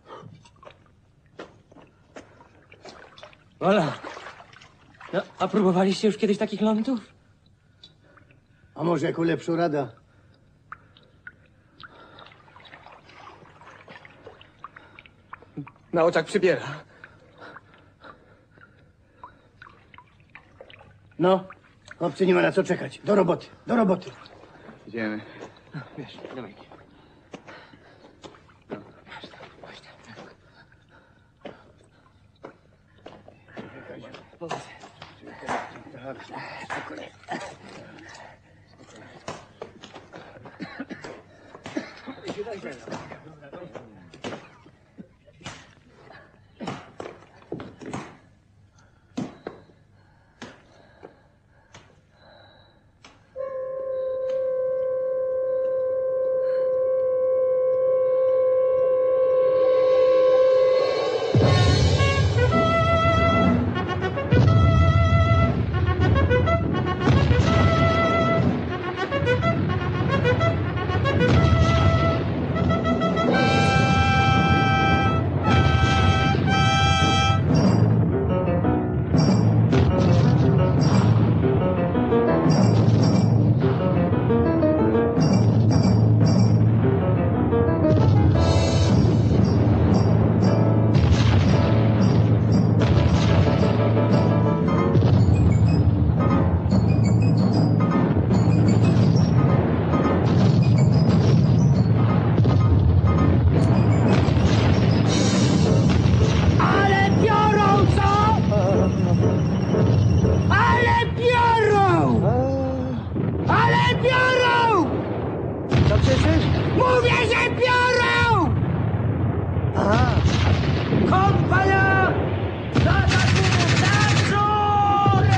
Ola, no, a próbowaliście już kiedyś takich lądów? A może jako lepszą rada? Na oczach przybiera. No, chłopcy, nie ma na co czekać. Do roboty, do roboty. Idziemy. No, wiesz, dawaj. biorą! Co krzyczysz? Mówię, że biorą! Aha. Kompania! Do ataku! Naprzód!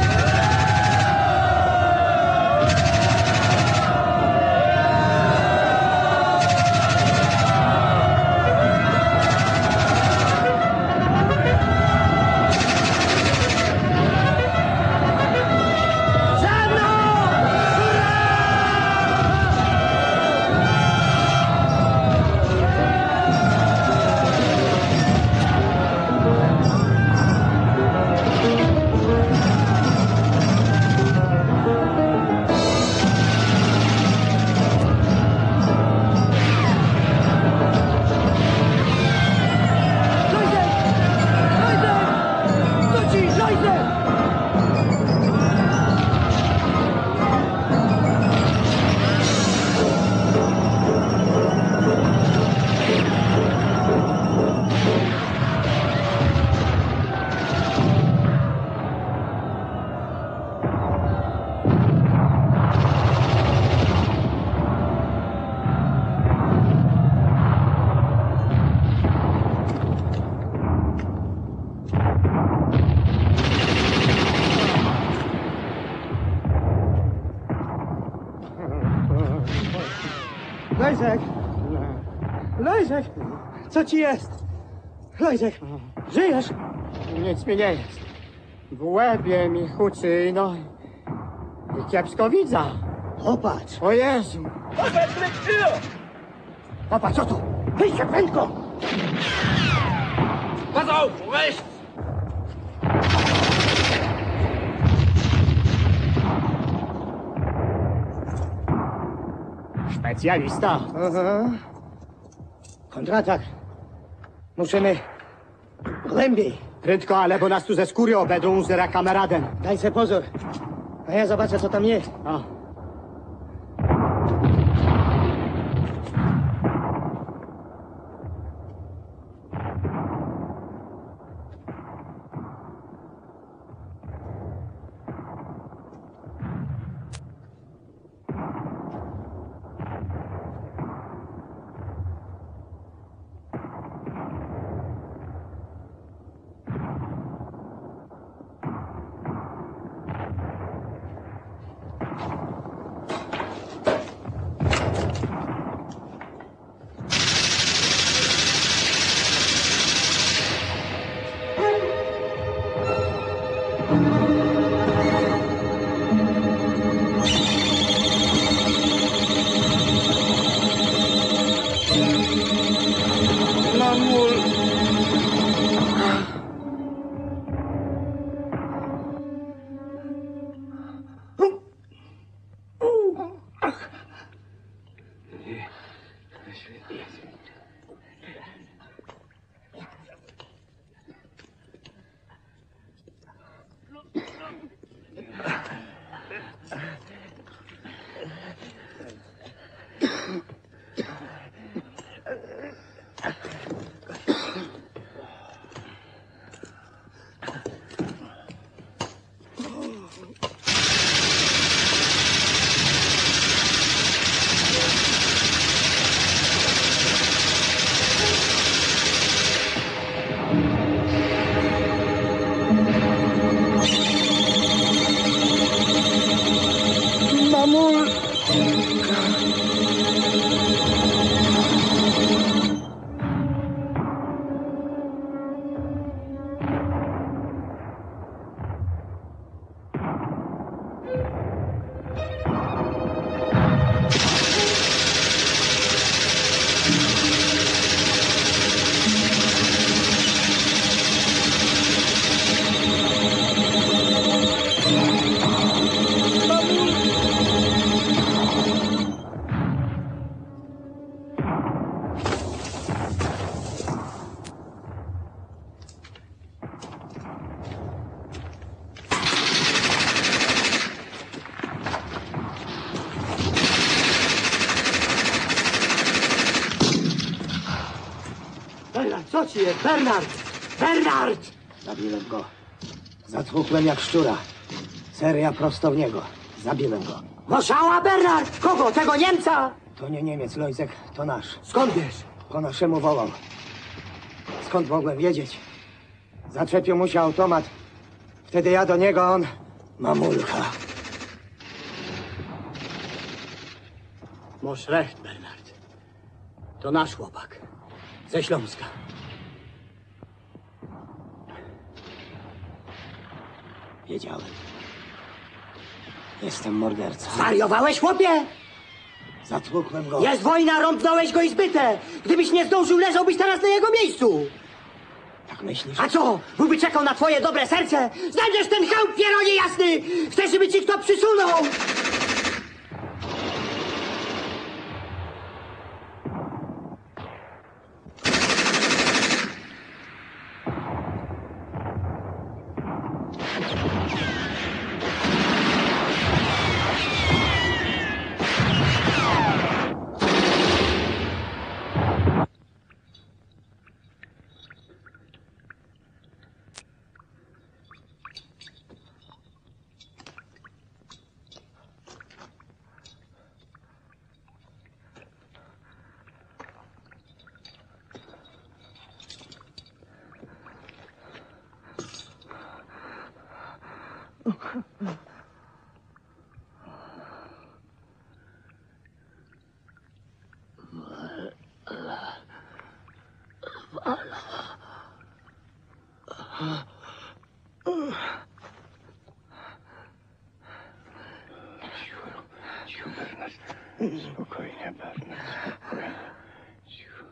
Lojzek! Lojzek! Co ci jest? Lojzek! Żyjesz? Nic mi nie jest. W łebie mi huczy, no i kiepsko widzę. Popatrz! O Jezu! Popatrz, co tu? Wyjdźcie prędko! Pass auf, rechts! Specjalista. Aha. Kontratak. Musimy głębiej. Prędko, ale bo nas tu ze skóry obedrą z kameraden. Daj se pozór, a ja zobaczę, co tam jest. A. Co ci jest? Bernard! Bernard! Zabiłem go. Zatłukłem jak szczura. Seria prosto w niego. Zabiłem go. Moszała Bernard! Kogo? Tego Niemca? To nie Niemiec, Lojzek, to nasz. Skąd wiesz? Po naszemu wołał. Skąd mogłem wiedzieć? Zaczepił mu się automat. Wtedy ja do niego, on... Mamulka. Masz recht, Bernard. To nasz chłopak. Ze Śląska. Wiedziałem. Jestem mordercą. Zwariowałeś, chłopie? Zatłukłem go. Jest wojna, rąbnąłeś go i zbyte. Gdybyś nie zdążył, leżałbyś teraz na jego miejscu. Tak myślisz? A co? Byłby czekał na twoje dobre serce? Znajdziesz ten chełm, pieronie jasny! Chcesz, żeby ci kto przysunął? Cicho, Bernard. Spokojnie, Bernard, spokojnie. Cicho.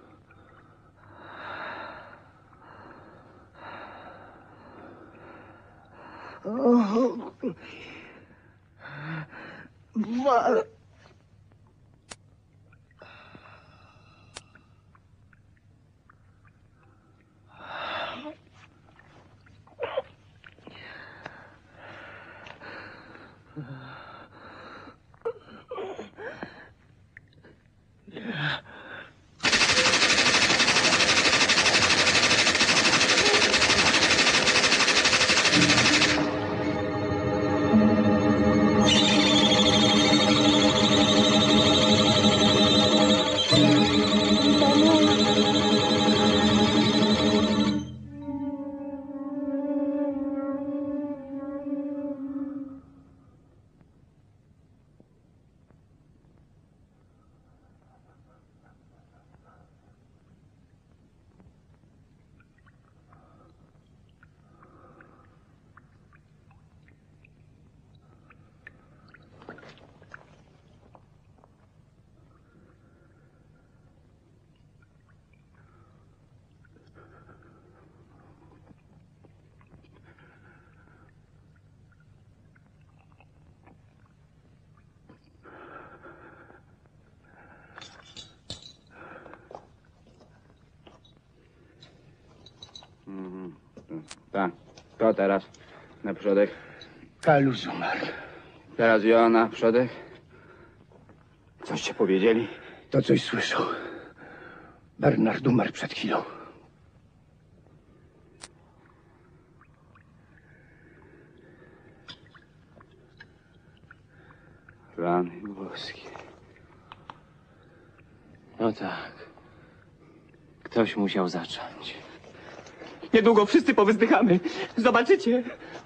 Tak, to teraz na przodek. Kalus umarł. Teraz ja na przodek. Coście powiedzieli? To coś słyszał. Bernard umarł przed chwilą. Rany boskie. No tak. Ktoś musiał zacząć. Niedługo wszyscy powyzdychamy. Zobaczycie.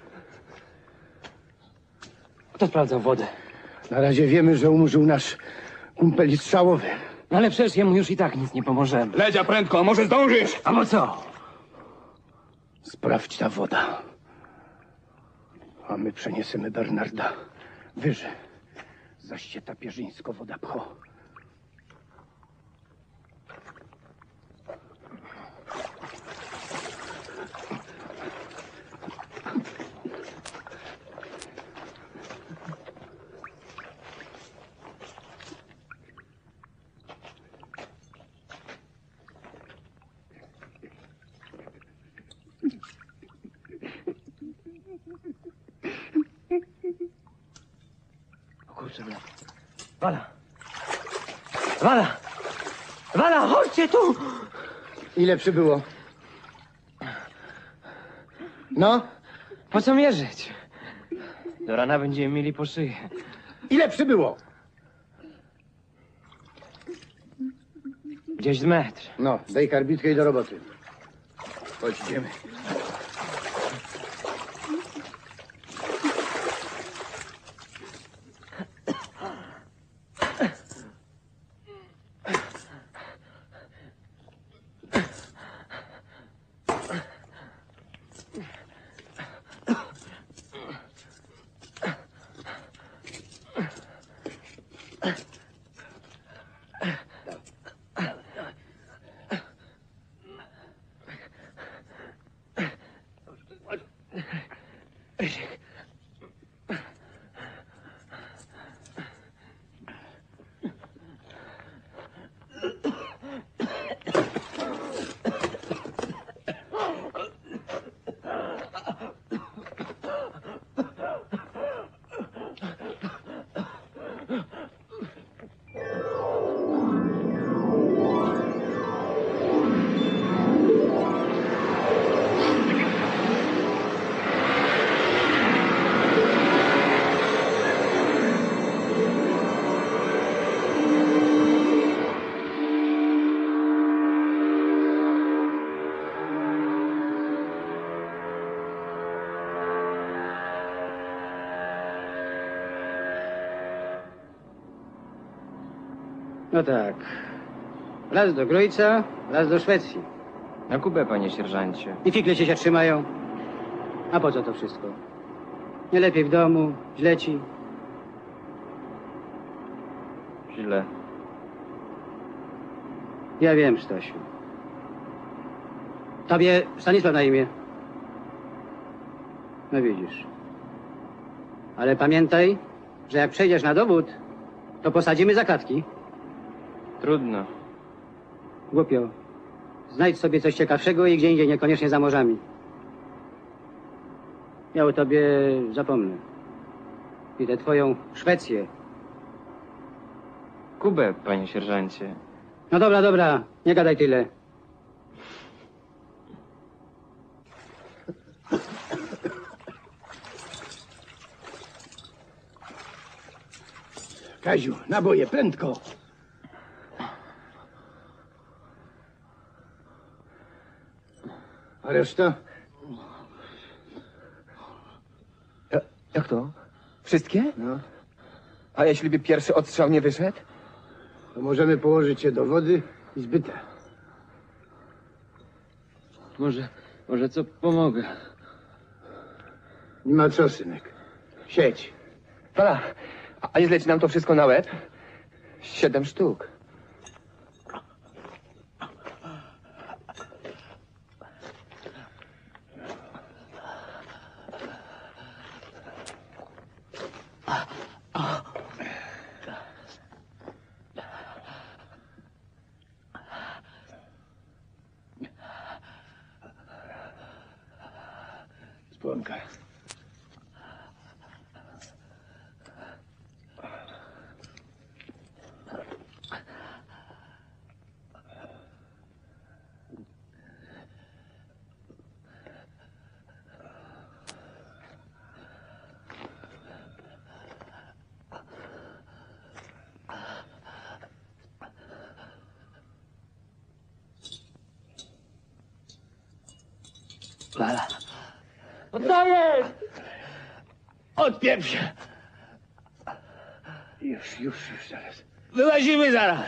Kto sprawdzał wodę? Na razie wiemy, że umrzył nasz kumpel strzałowy. No ale przecież jemu już i tak nic nie pomożemy. Ledzia prędko, może zdążysz? A bo co? Sprawdź ta woda. A my przeniesiemy Bernarda wyżej. Zaś się ta pierzyńsko woda pcho. Kurczę, Wala! Wala! Wala, chodźcie tu! Ile przybyło? No? Po co mierzyć? Do rana będziemy mieli po szyję. Ile przybyło? Gdzieś z metr. No, daj karbitkę i do roboty. Chodź, idziemy. No tak. Raz do Grójca, raz do Szwecji. Na Kubę, panie sierżancie. I figle się trzymają. A po co to wszystko? Nie lepiej w domu, źle ci. Źle. Ja wiem, Stasiu. Tobie Stanisław na imię. No widzisz. Ale pamiętaj, że jak przejdziesz na dowód, to posadzimy za klatki. Trudno. Głupio. Znajdź sobie coś ciekawszego i gdzie indziej, niekoniecznie za morzami. Ja o tobie zapomnę. I tę twoją Szwecję. Kubę, panie sierżancie. No dobra, dobra. Nie gadaj tyle. Kaziu, naboje, prędko. A reszta? Jak to? Wszystkie? No. A jeśli by pierwszy odstrzał nie wyszedł? To możemy położyć się do wody i zbyte. Może co pomogę. Nie ma co, synek. Siedź. Pana, a nie zleci nam to wszystko na łeb? 7 sztuk. Spłonka. Lala. No co jest? Odpieprz się. Już zaraz. Wyłazimy zaraz.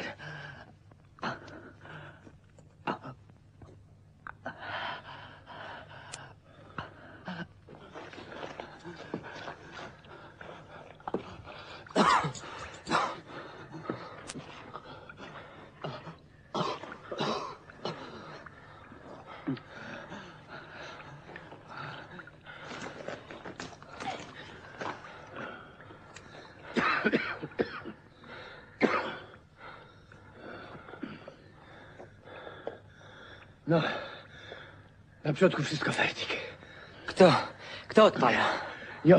No, na przodku wszystko fertik. Kto odpala? Jo.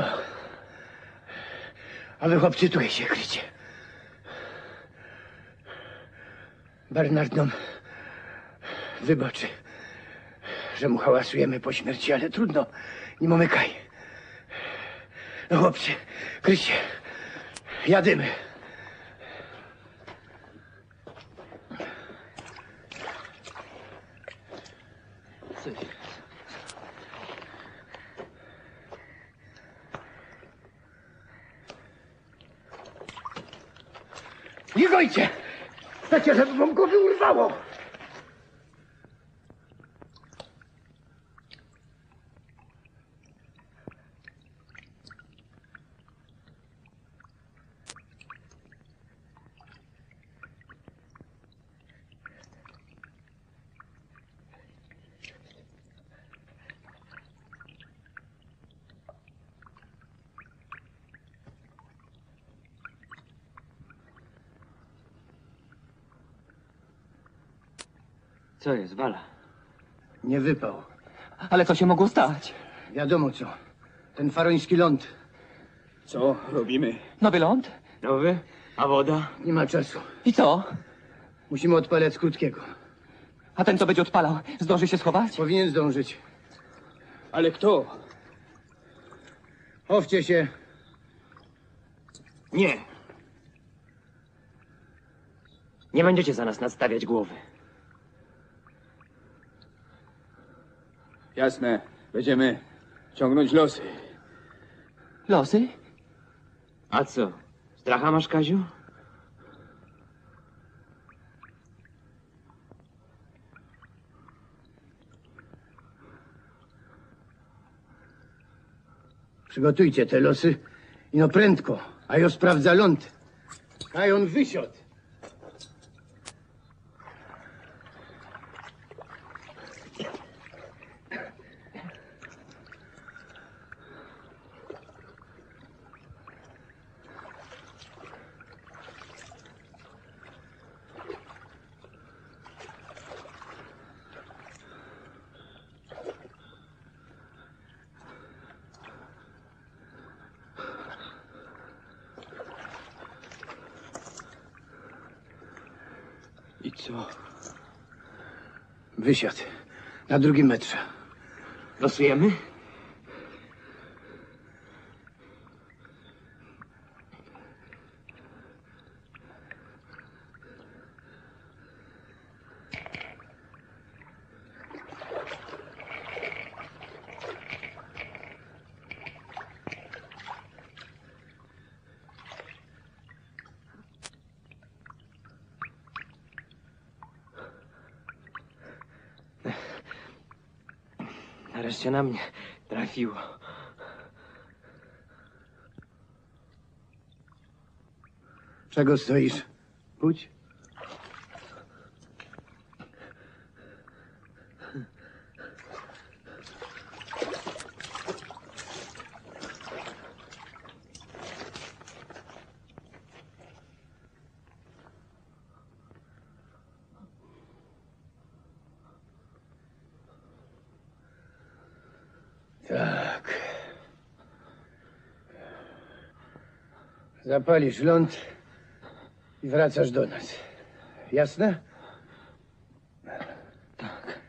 A wy chłopcy tu się krycie. Bernard nam wybaczy, że mu hałasujemy po śmierci, ale trudno, nie momykaj. No chłopcy, krycie. Jadymy. Nie gojcie! Chcecie, żeby wam go wyurwało! Co jest, Wala? Nie wypał. Ale co się mogło stać? Wiadomo co. Ten faroński ląd. Co robimy? Nowy ląd? Nowy? A woda? Nie ma czasu. I co? Musimy odpalać z krótkiego. A ten, co będzie odpalał, zdąży się schować? Powinien zdążyć. Ale kto? Chowcie się. Nie. Nie będziecie za nas nadstawiać głowy. Jasne. Będziemy ciągnąć losy. Losy? A co? Stracha masz, Kaziu? Przygotujcie te losy i no prędko, a ja sprawdza ląd. A on wysiadł. I co? Wysiadł. Na drugim metrze. Losujemy? Nareszcie na mnie trafiło. Czego stoisz? Pójdź. Tak. Zapalisz ląd i wracasz do nas. Jasne? Tak.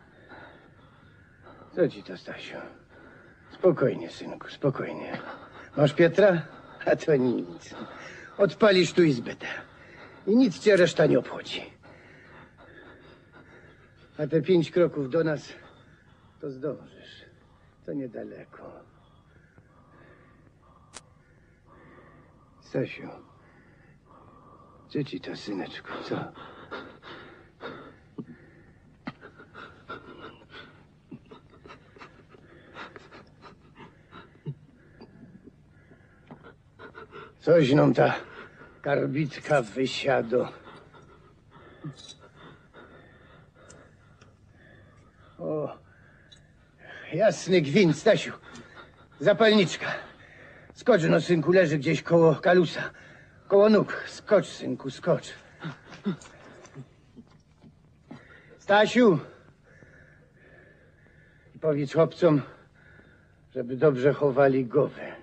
Co ci to, Stasiu? Spokojnie, synku, spokojnie. Masz Pietra? A to nic. Odpalisz tu izbę. I nic cię reszta nie obchodzi. A te 5 kroków do nas, to zdążysz. To niedaleko. Stasiu, co ci to, syneczku, co? Coś nam ta karbitka wysiadła. O, jasny gwint, Stasiu. Zapalniczka. Skocz, no, synku, leży gdzieś koło kalusa. Koło nóg. Skocz, synku, skocz. Stasiu! I powiedz chłopcom, żeby dobrze chowali głowę.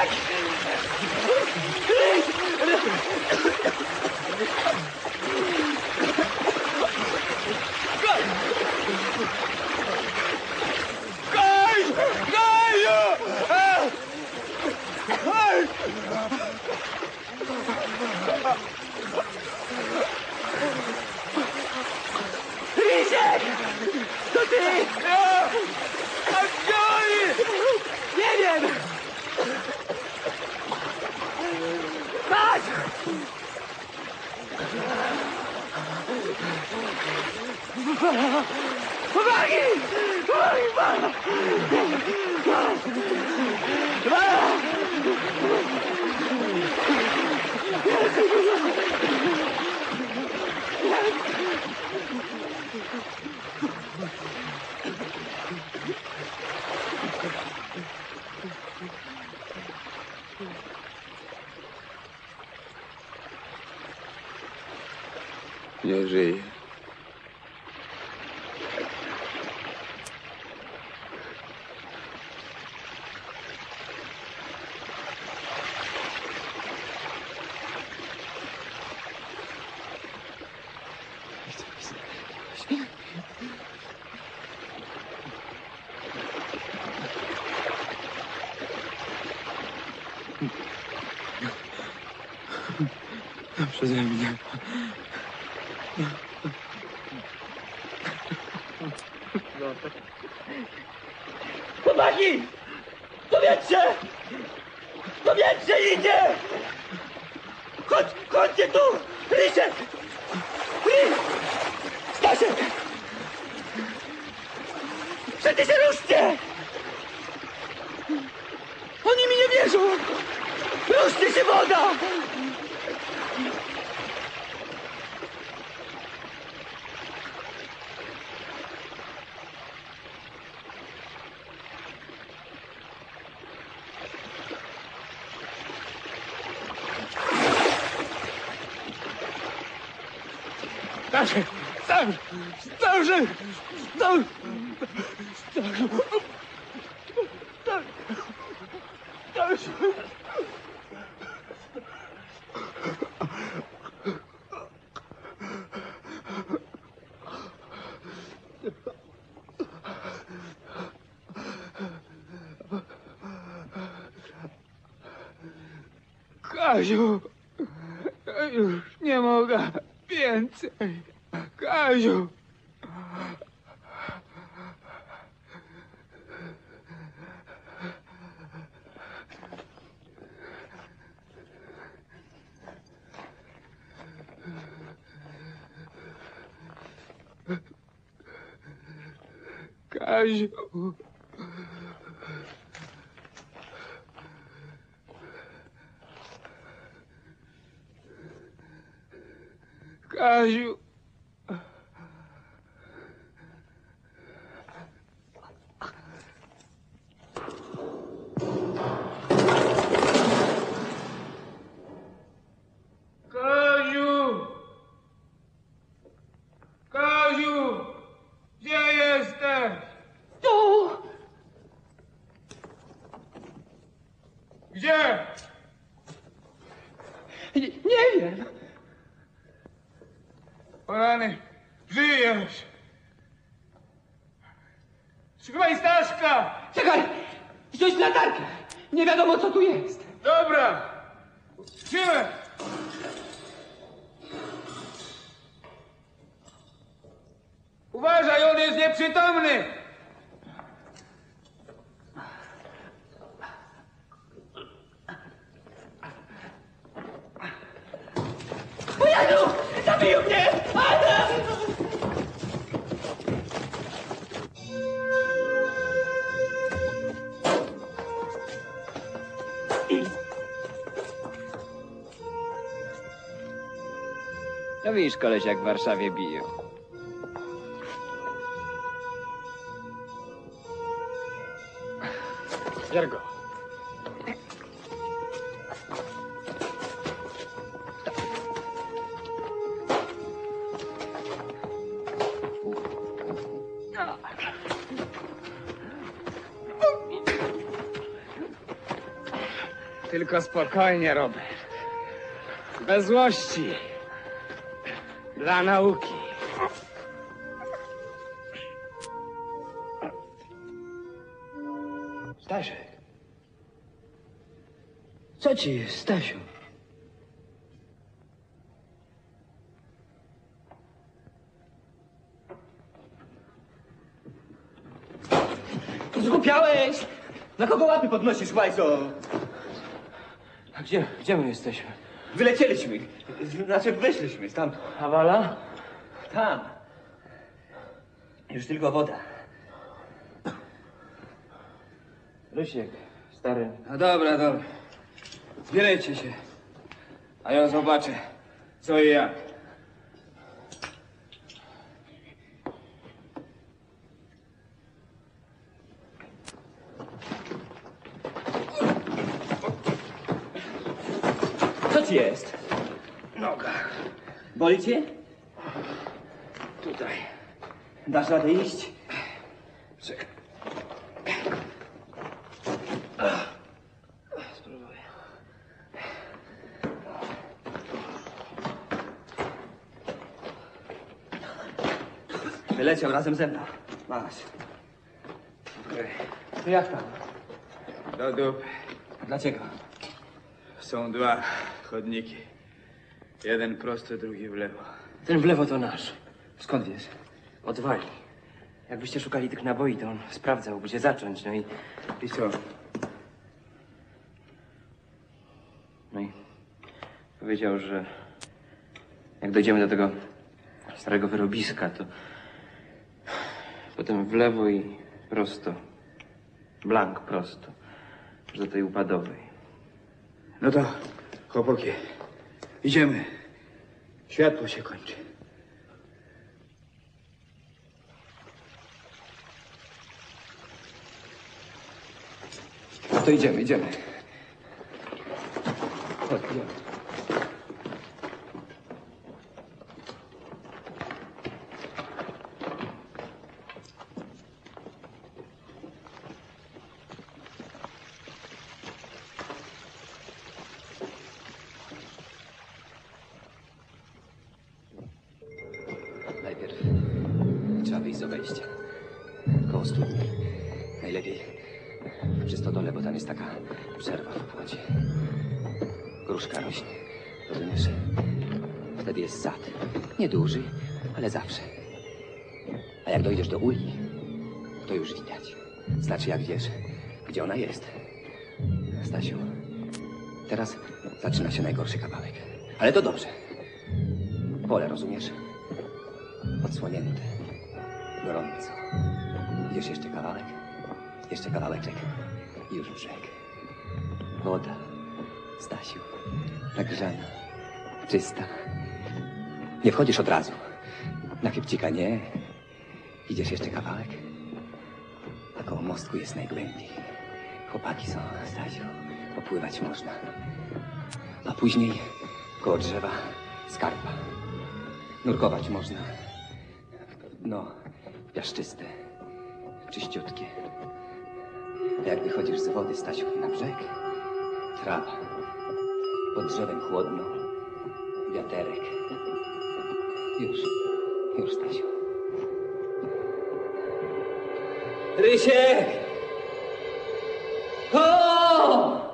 Rysiek! To ty! A gdzie oni? Nie wiem! Patrz! Uwagi! Uwagi! Nie żyje. Przeze mnie. Chłopaki! Powietrze! Powietrze idzie! Chodźcie tu! Rysiek! Stasiek! Przecież się ruszcie! Oni mi nie wierzą! Ruszcie się, woda! Stasiek! Stasiek! Kaziu, już nie mogę więcej. Kaziu. Kaziu. Kaziu. Kaziu! Kaziu! Gdzie jesteś? Tu! Gdzie? Nie wiem. O rany, żyjesz! Trzymaj Staszka! Czekaj! Wziąć latarkę! Nie wiadomo, co tu jest. Dobra! Trzymaj! Uważaj, on jest nieprzytomny! O Jezu! Zabiją mnie! Adam! No widzisz, koleś, jak w Warszawie biją. Bier go. Tylko spokojnie, Robert. Bez złości. Dla nauki. Staszek. Co ci jest, Stasiu? Zgłupiałeś! Na kogo łapy podnosisz, łajzo? A gdzie my jesteśmy? Wylecieliśmy. Znaczy wyszliśmy stamtąd. A Wala? Tam. Już tylko woda. Rysiek, stary. No dobra, dobra. Zbierajcie się. A ja zobaczę, co i jak. Co ci jest? Noga. Boli cię? Tutaj. Dasz radę iść? Czekaj. Spróbuję. Wyleciał razem ze mną. Masz. Okej. Jak tam? Do dupy. Dlaczego? Są dwa chodniki. Jeden prosto, drugi w lewo. Ten w lewo to nasz. Skąd wiesz? Od Wali. Jakbyście szukali tych naboi, to on sprawdzał, gdzie zacząć, no i... I co? No i powiedział, że jak dojdziemy do tego starego wyrobiska, to potem w lewo i prosto. Blank prosto. Aż do tej upadowej. No to, chłopaki, idziemy. Światło się kończy. No to idziemy, idziemy. Chodź, idziemy. Najpierw trzeba wyjść z obejścia. Koło studni. Najlepiej przy stodole, bo tam jest taka przerwa w płocie. Gruszka rośnie, rozumiesz? Wtedy jest sad. Nieduży, ale zawsze. A jak dojdziesz do uli, to już widać. Znaczy, jak wiesz, gdzie ona jest. Stasiu, teraz zaczyna się najgorszy kawałek. Ale to dobrze. Pole, rozumiesz? Odsłonięte. Gorąco. Idziesz jeszcze kawałek? Jeszcze kawałeczek. I już brzeg. Woda. Stasiu. Nagrzana. Czysta. Nie wchodzisz od razu. Na chybcika nie. Idziesz jeszcze kawałek. A koło mostku jest najgłębiej. Chłopaki są, Stasiu. Popływać można. A później koło drzewa skarpa. Nurkować można. No, piaszczyste. Czyściutkie. A jak wychodzisz z wody, Stasiu, na brzeg, trawa. Pod drzewem chłodno. Wiaterek. Już, Stasiu. Rysiek! O!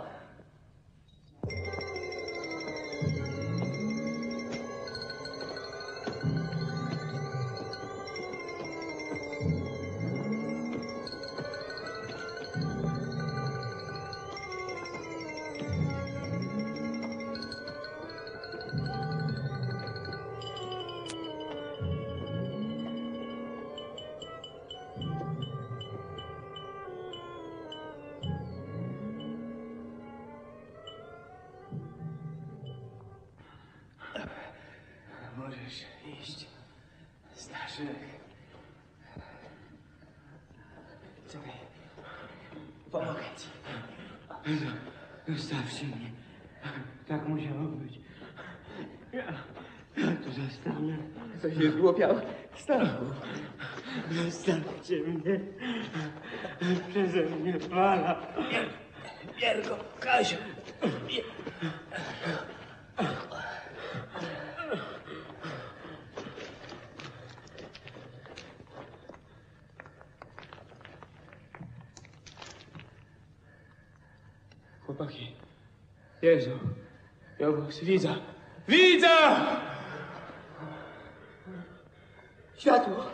Możesz iść, Staszek. Czekaj. Pomogę ci. Zostawcie mnie. Tak musiało być. Ja tu zostanę. Coś jest głupiał. Stachu. Zostawcie mnie. Przeze mnie Wala. Gierko, Kasiu. Chłopaki. Jezu. Jobus, widza. Widza! Światło!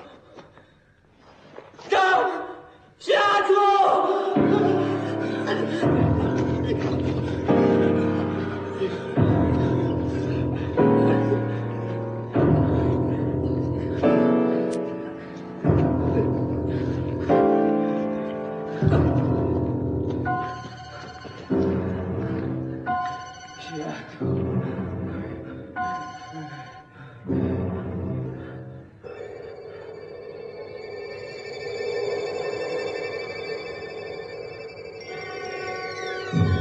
Tam! Światło! Światło!